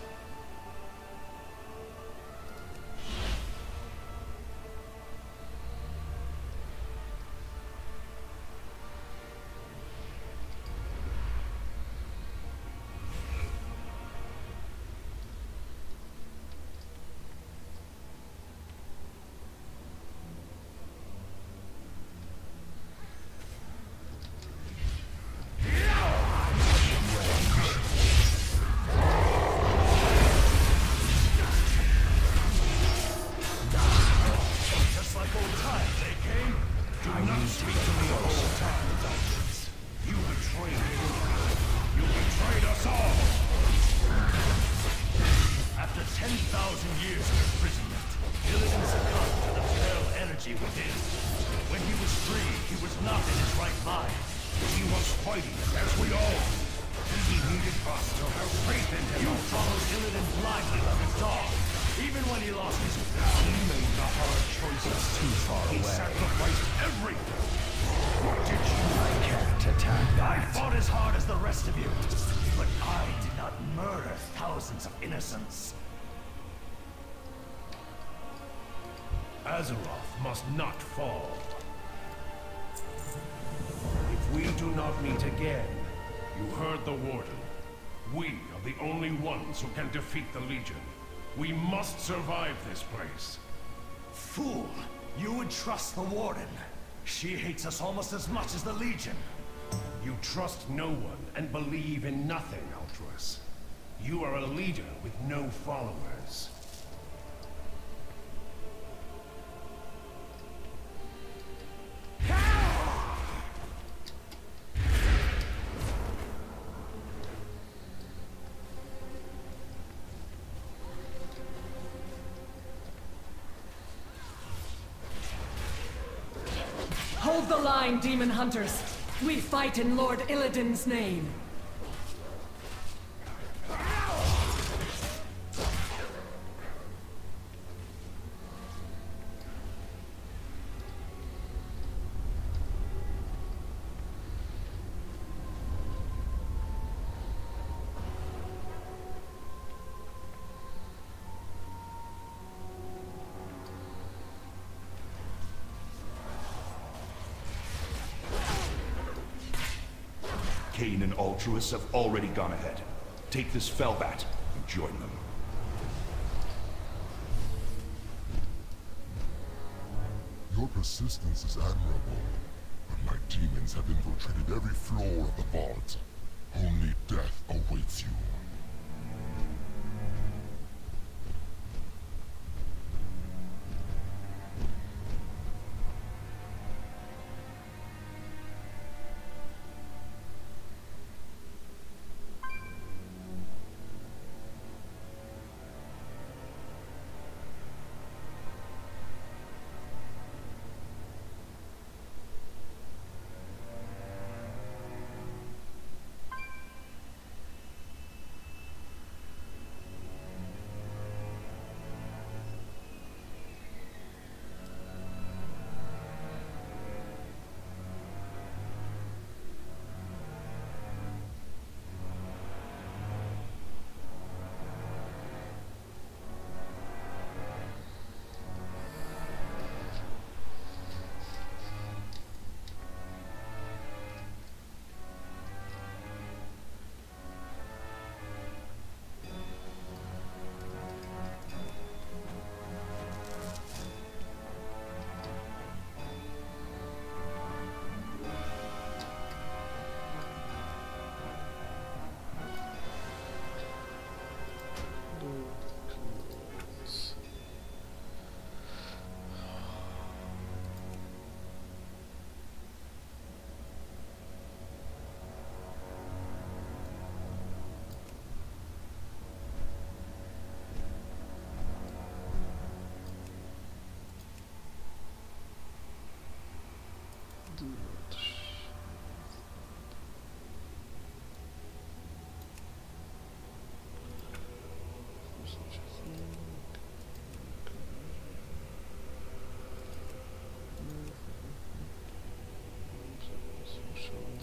Azeroth must not fall. If we do not meet again, you heard the Warden. We are the only ones who can defeat the Legion. We must survive this place. Fool! You would trust the Warden. She hates us almost as much as the Legion. You trust no one and believe in nothing, Ultros. You are a leader with no followers. Hold the line, demon hunters. We fight in Lord Illidan's name. Kain and Ultros have already gone ahead. Take this Felbat and join them. Your persistence is admirable, but my demons have infiltrated every floor of the vault. Only death awaits you.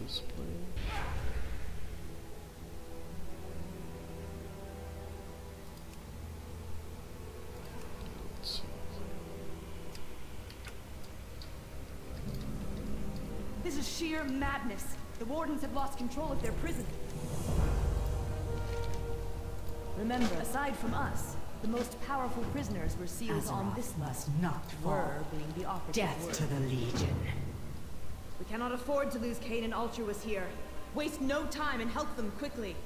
display. Let's see. This is sheer madness. The Wardens have lost control of their prison. Remember, aside from us, the most powerful prisoners were sealed on this must not were being the operative Death word. to the Legion. We cannot afford to lose Kain and Ultruis here. Waste no time and help them quickly.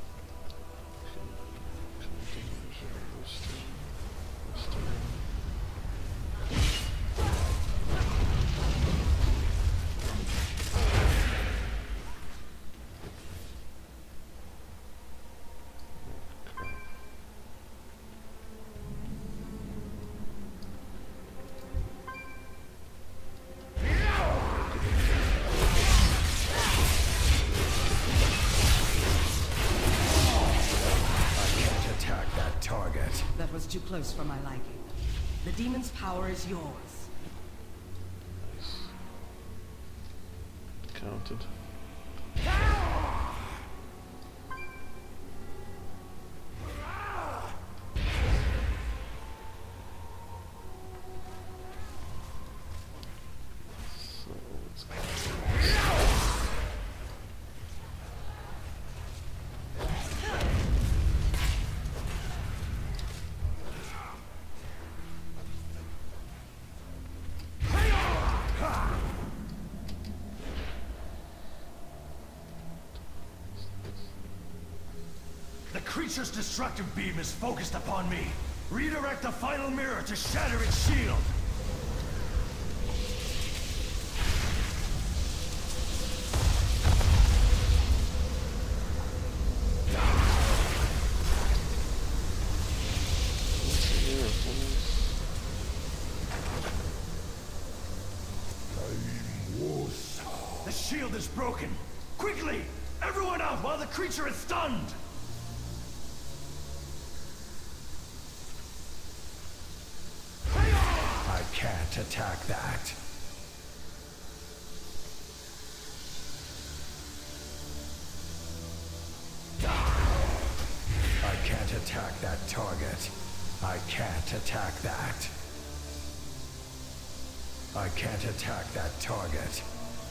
That was too close for my liking. The demon's power is yours. Nice. Counted. The creature's destructive beam is focused upon me. Redirect the final mirror to shatter its shield. The shield is broken. Quickly! Everyone out while the creature is stunned! I can't attack that. I can't attack that target. I can't attack that. I can't attack that target.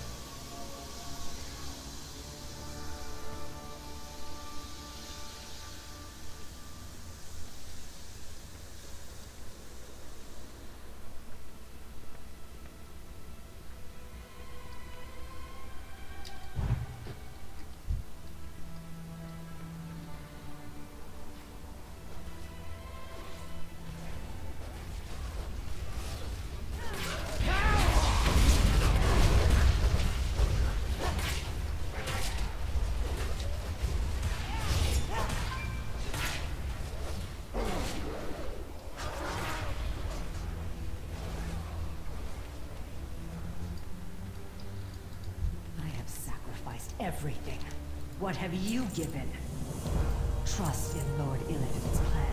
Everything. What have you given? Trust in Lord Illidan's plan.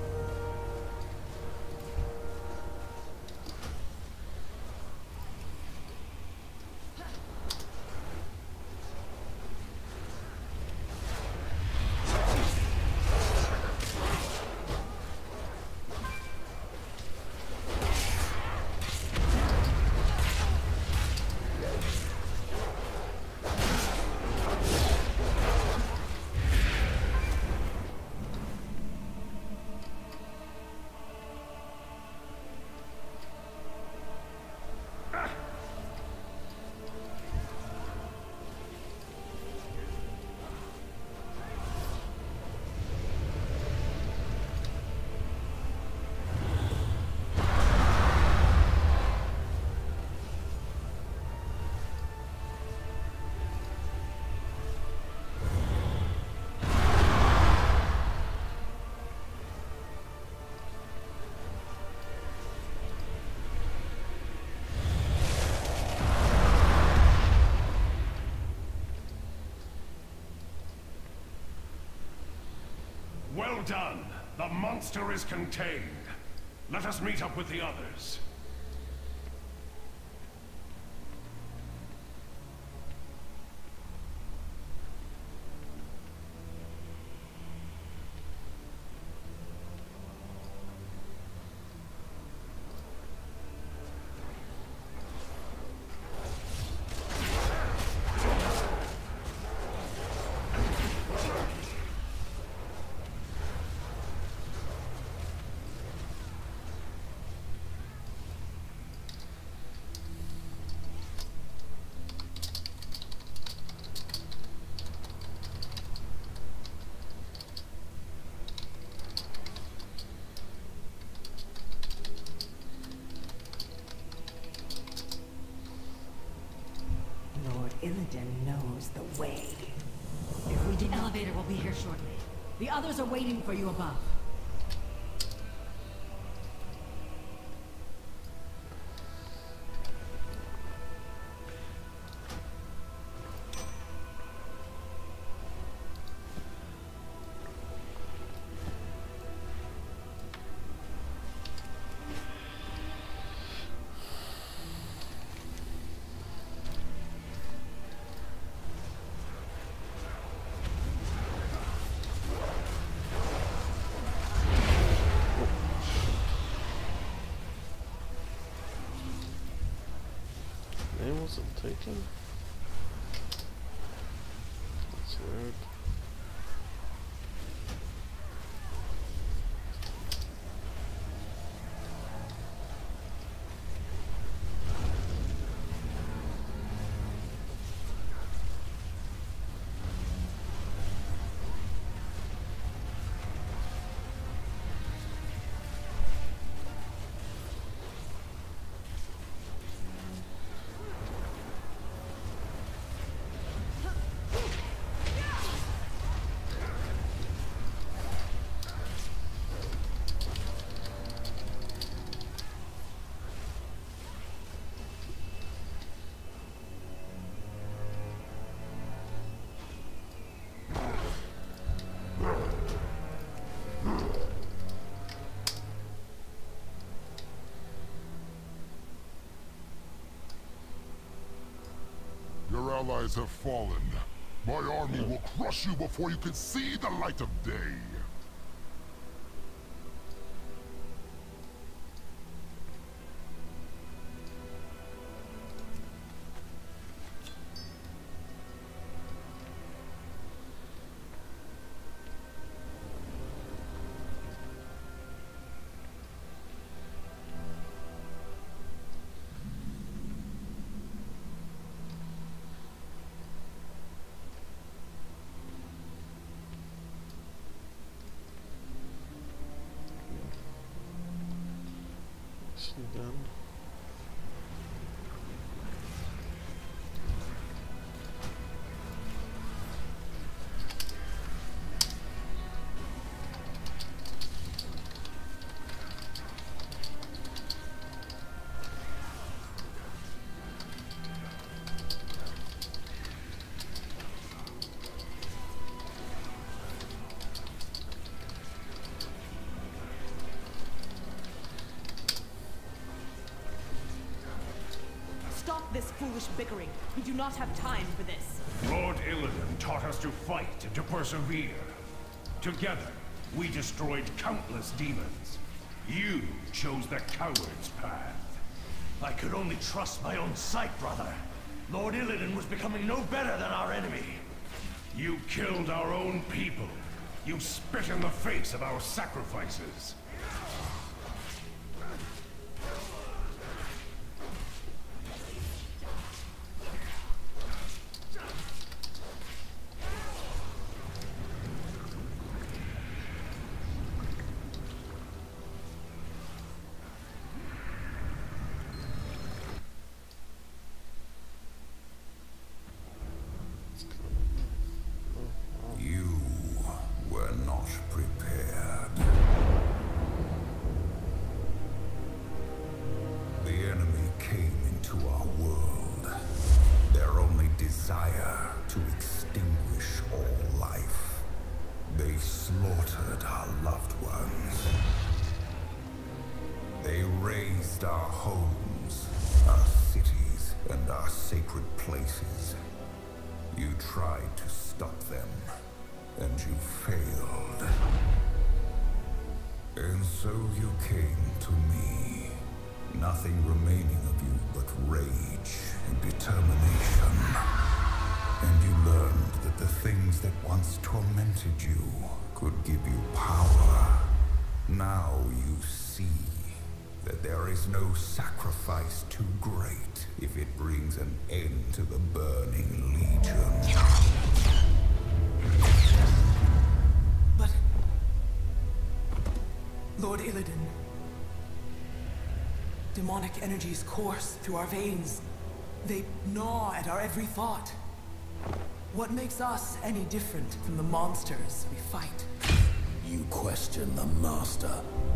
Well done! The monster is contained. Let us meet up with the others. Illidan knows the way. If we do, the elevator will be here shortly. The others are waiting for you above. Wasn't taken. That's weird. Your allies have fallen. My army will crush you before you can see the light of day. Done. Stop this foolish bickering. We do not have time for this. Lord Illidan taught us to fight and to persevere. Together, we destroyed countless demons. You chose the coward's path. I could only trust my own sight, brother. Lord Illidan was becoming no better than our enemy. You killed our own people. You spit in the face of our sacrifices. Our homes, our cities, and our sacred places. You tried to stop them, and you failed. And so you came to me, nothing remaining of you but rage and determination. And you learned that the things that once tormented you could give you power. Now you see that there is no sacrifice too great if it brings an end to the Burning Legion. But... Lord Illidan... demonic energies course through our veins. They gnaw at our every thought. What makes us any different from the monsters we fight? You question the Master.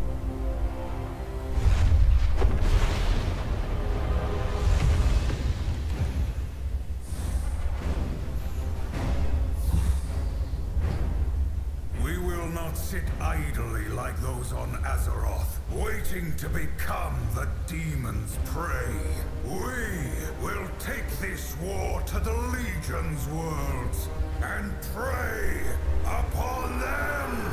We will not sit idly like those on Azeroth, waiting to become the demon's prey. We will take this war to the Legion's worlds and prey upon them!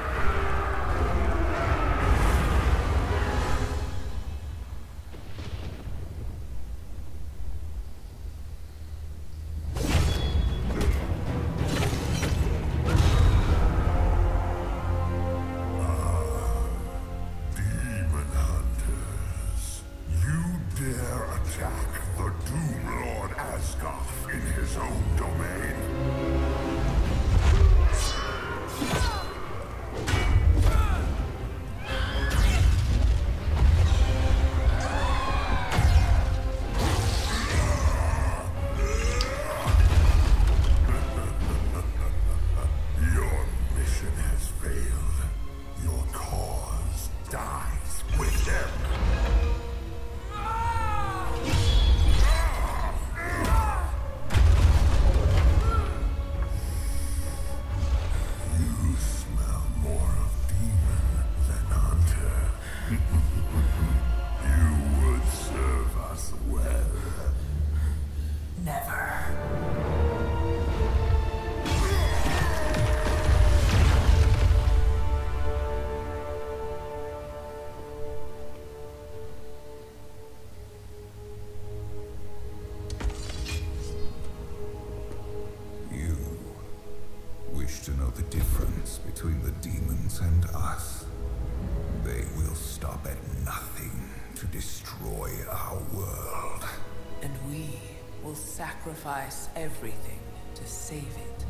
To know the difference between the demons and us. They will stop at nothing to destroy our world. And we will sacrifice everything to save it.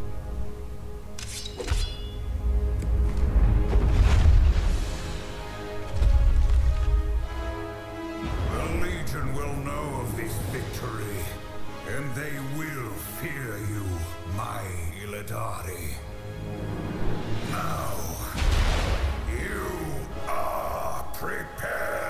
The Legion will know of this victory, and they will fear you, my Illidari. Now, you are prepared.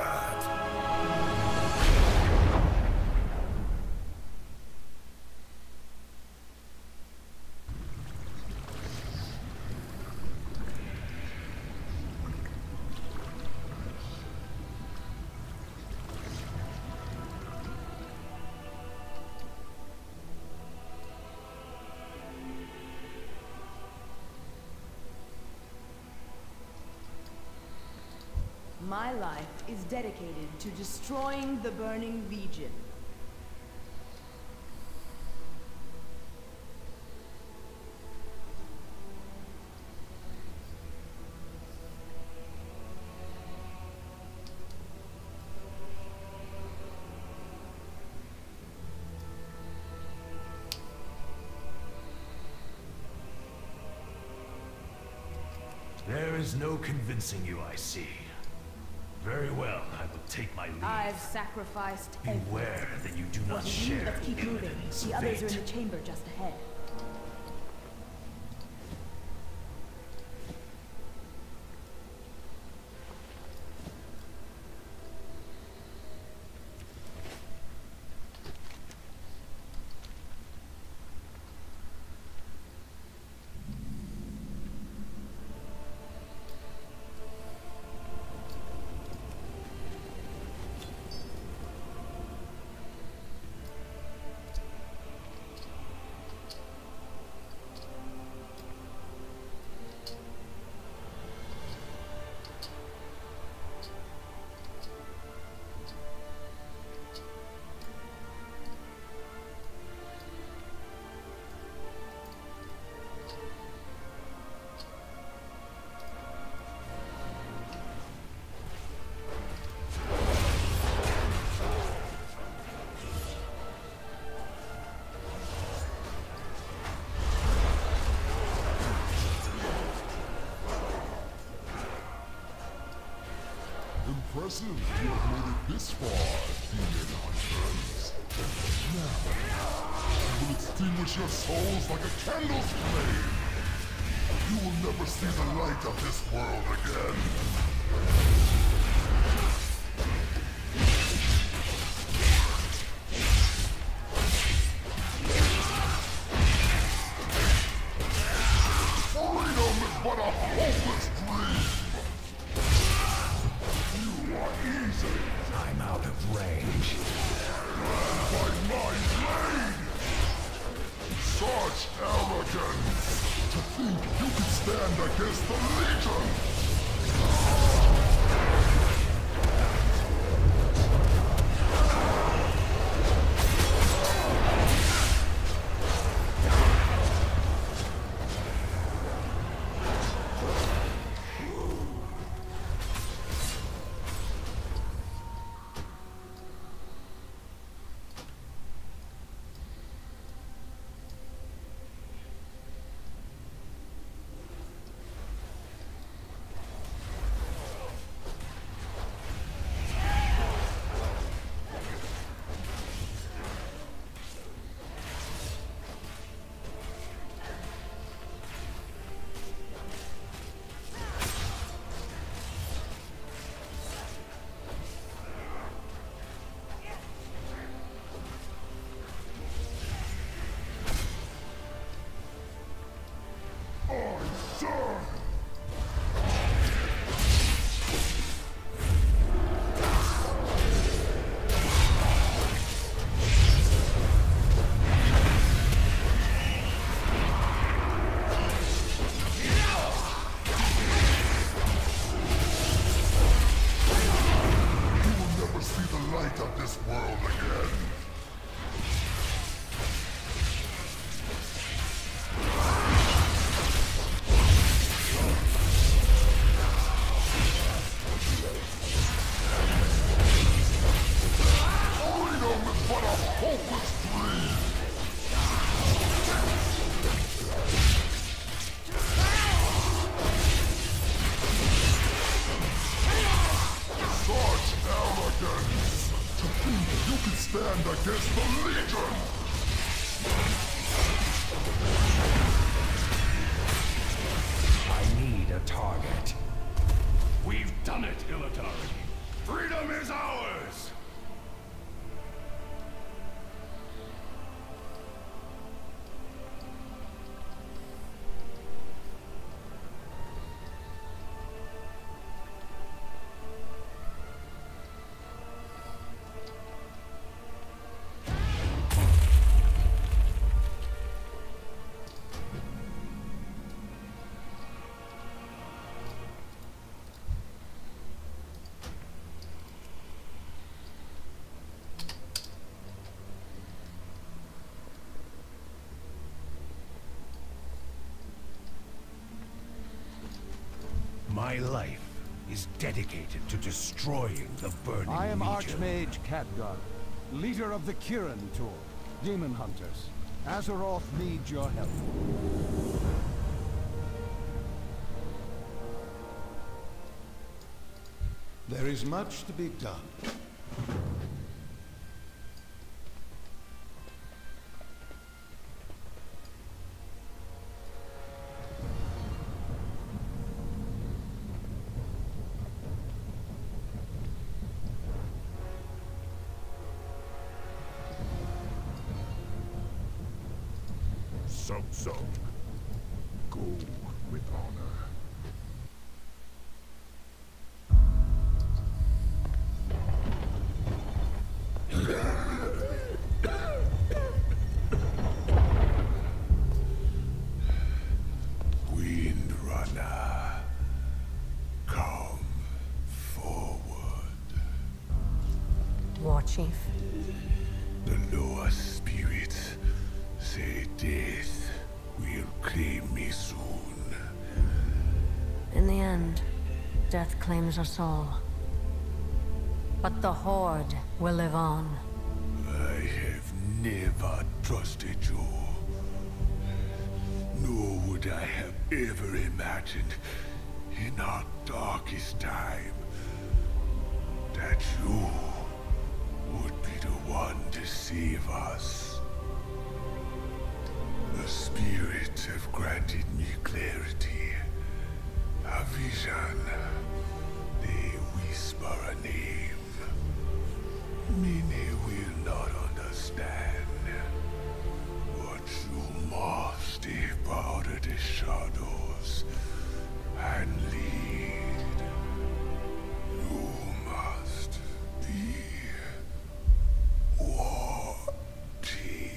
My life is dedicated to destroying the Burning Legion. There is no convincing you, I see. Very well, I will take my leave. I've sacrificed everything. Beware that you do not share. Let's keep moving. The others are in the chamber just ahead. impressive to have made it this far, demon hunters. Now, you will extinguish your souls like a candle's flame. You will never see the light of this world again. Freedom is but a hopeless dream. You are easy. I'm out of range. By my blade! Such arrogance! To think you can stand against the Legion! Against the Legion! I need a target. We've done it, Illatar. Freedom is ours! My life is dedicated to destroying the Burning I am Legion. Archmage Khadgar, leader of the Kirin Tour, Demon Hunters. Azeroth needs your help. There is much to be done. So, go with honor. Windrunner, come forward. War Chief. The lower spirits say death will claim me soon. In the end, death claims us all. But the Horde will live on. I have never trusted you. Nor would I have ever imagined, in our darkest time, that you would be the one to save us. The spirits have granted me clarity, a vision. They whisper a name. Many will not understand, but you must step out of the shadows and lead. You must be war chief.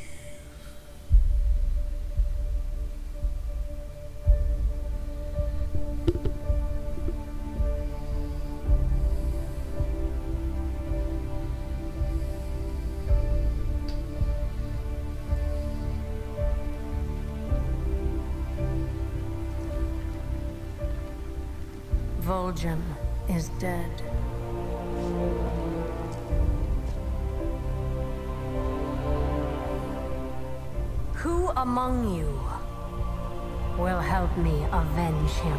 Vol'jin is dead. Who among you will help me avenge him?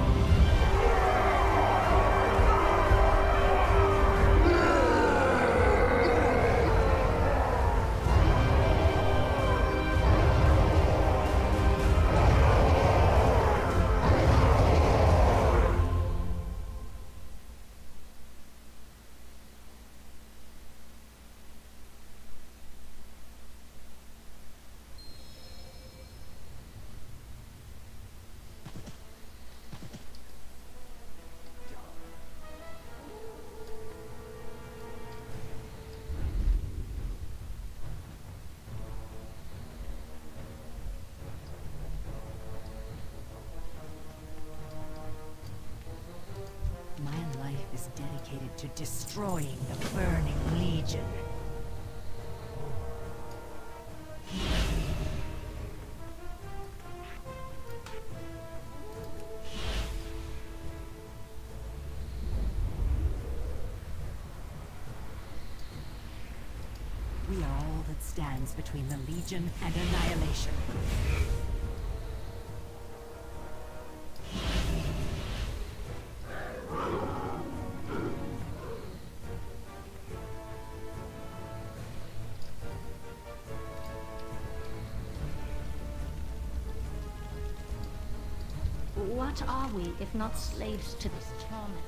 My life is dedicated to destroying the Burning Legion. We are all that stands between the Legion and annihilation. What are we if not slaves to this torment?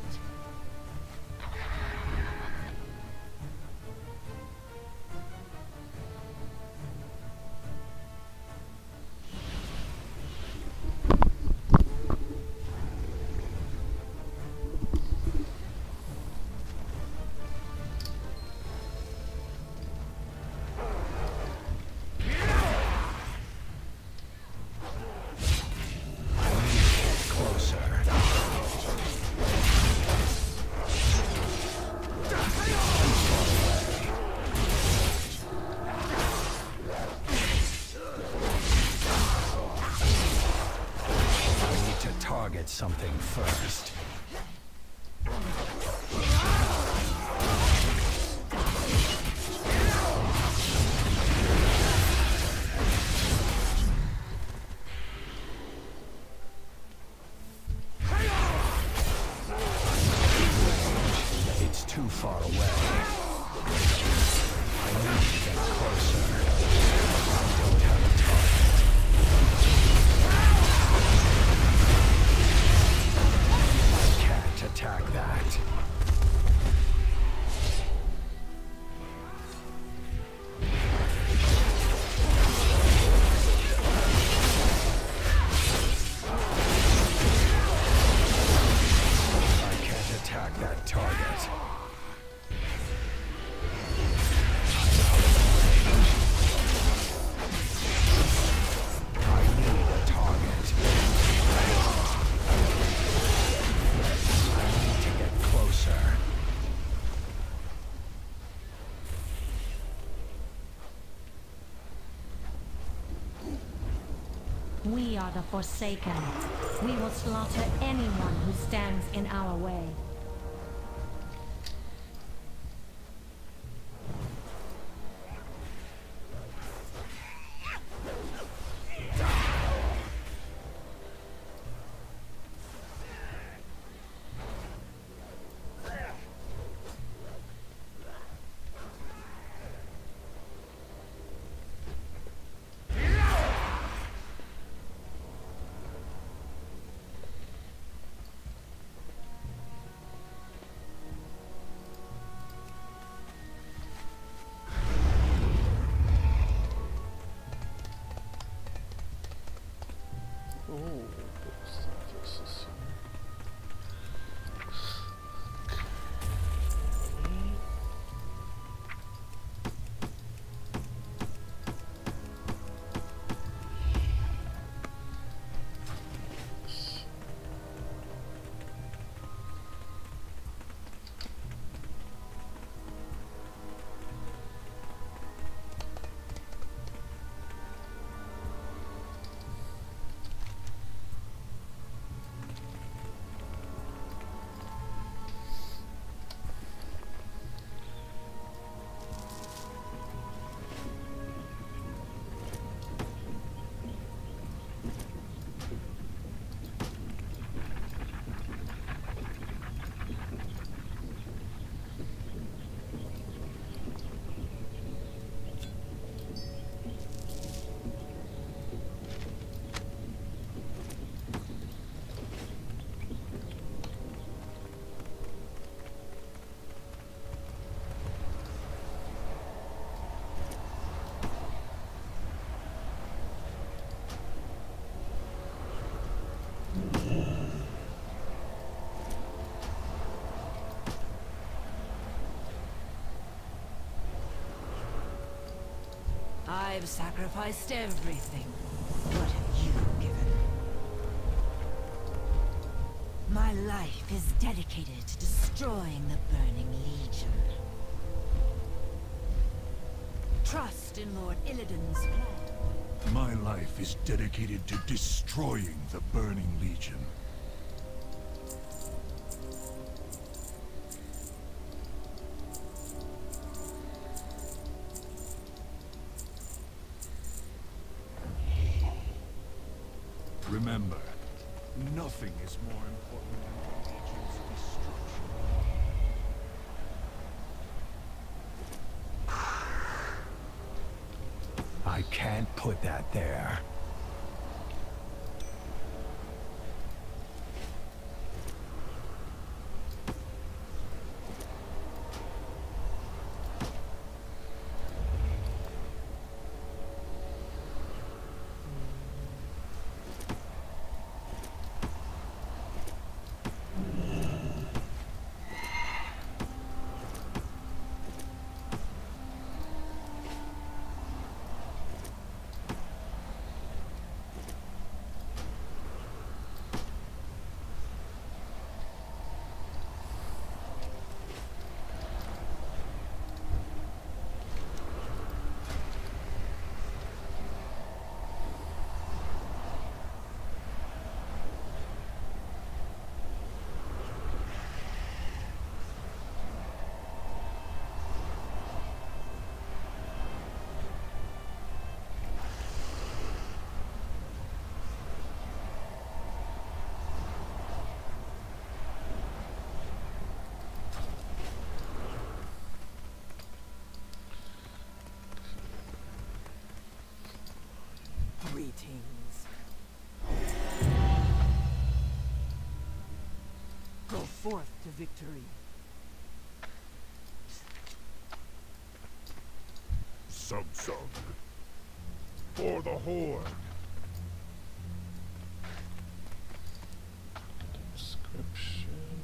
Something first. It's too far away. I need to get closer. I don't have a target. Attack that. I can't attack that target. I need a target. Closer. We are the Forsaken. We will slaughter anyone who stands in our way. I've sacrificed everything. What have you given? My life is dedicated to destroying the Burning Legion. Trust in Lord Illidan's plan. My life is dedicated to destroying the Burning Legion. Remember, nothing is more important than the Legion's destruction. I can't put that there. Greetings. Go forth to victory. Samsung. For the Horde. Description.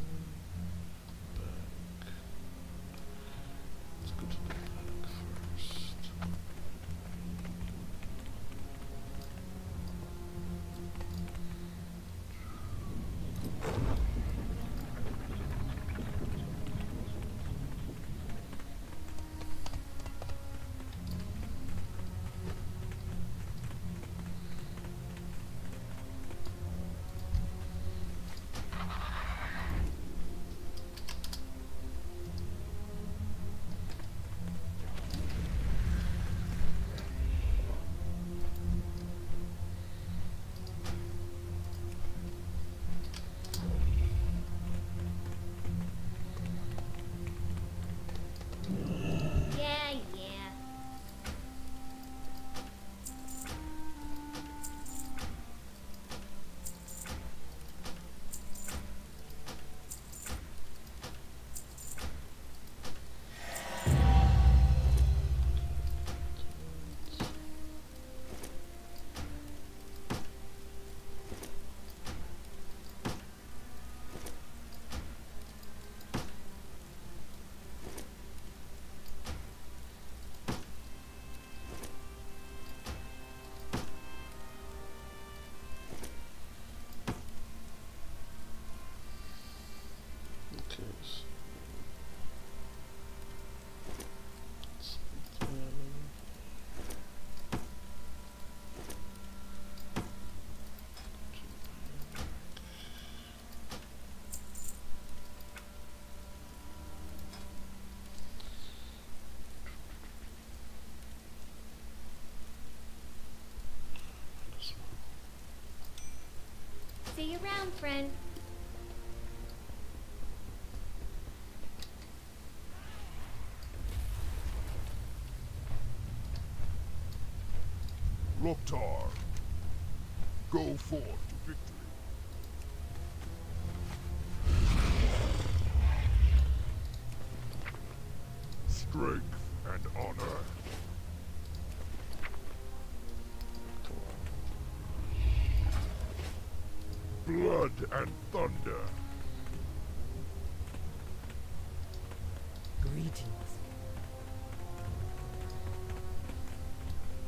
Back. Let's go to the back first. See you around, friend. Loktar. Go forth to victory. Strength and honor. Blood and thunder. Greetings.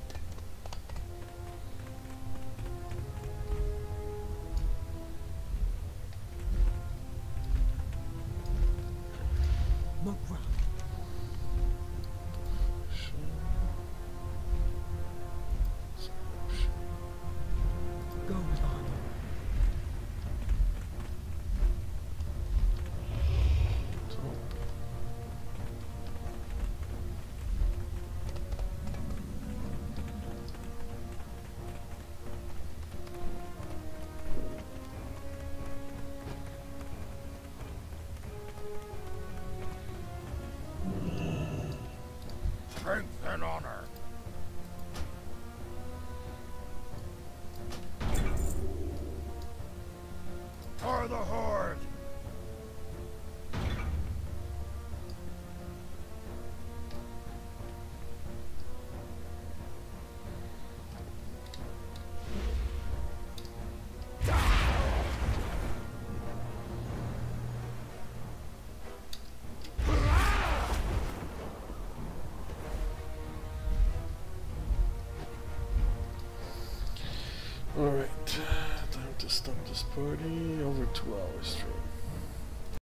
Alright, time to stop this party. Over 2 hours straight.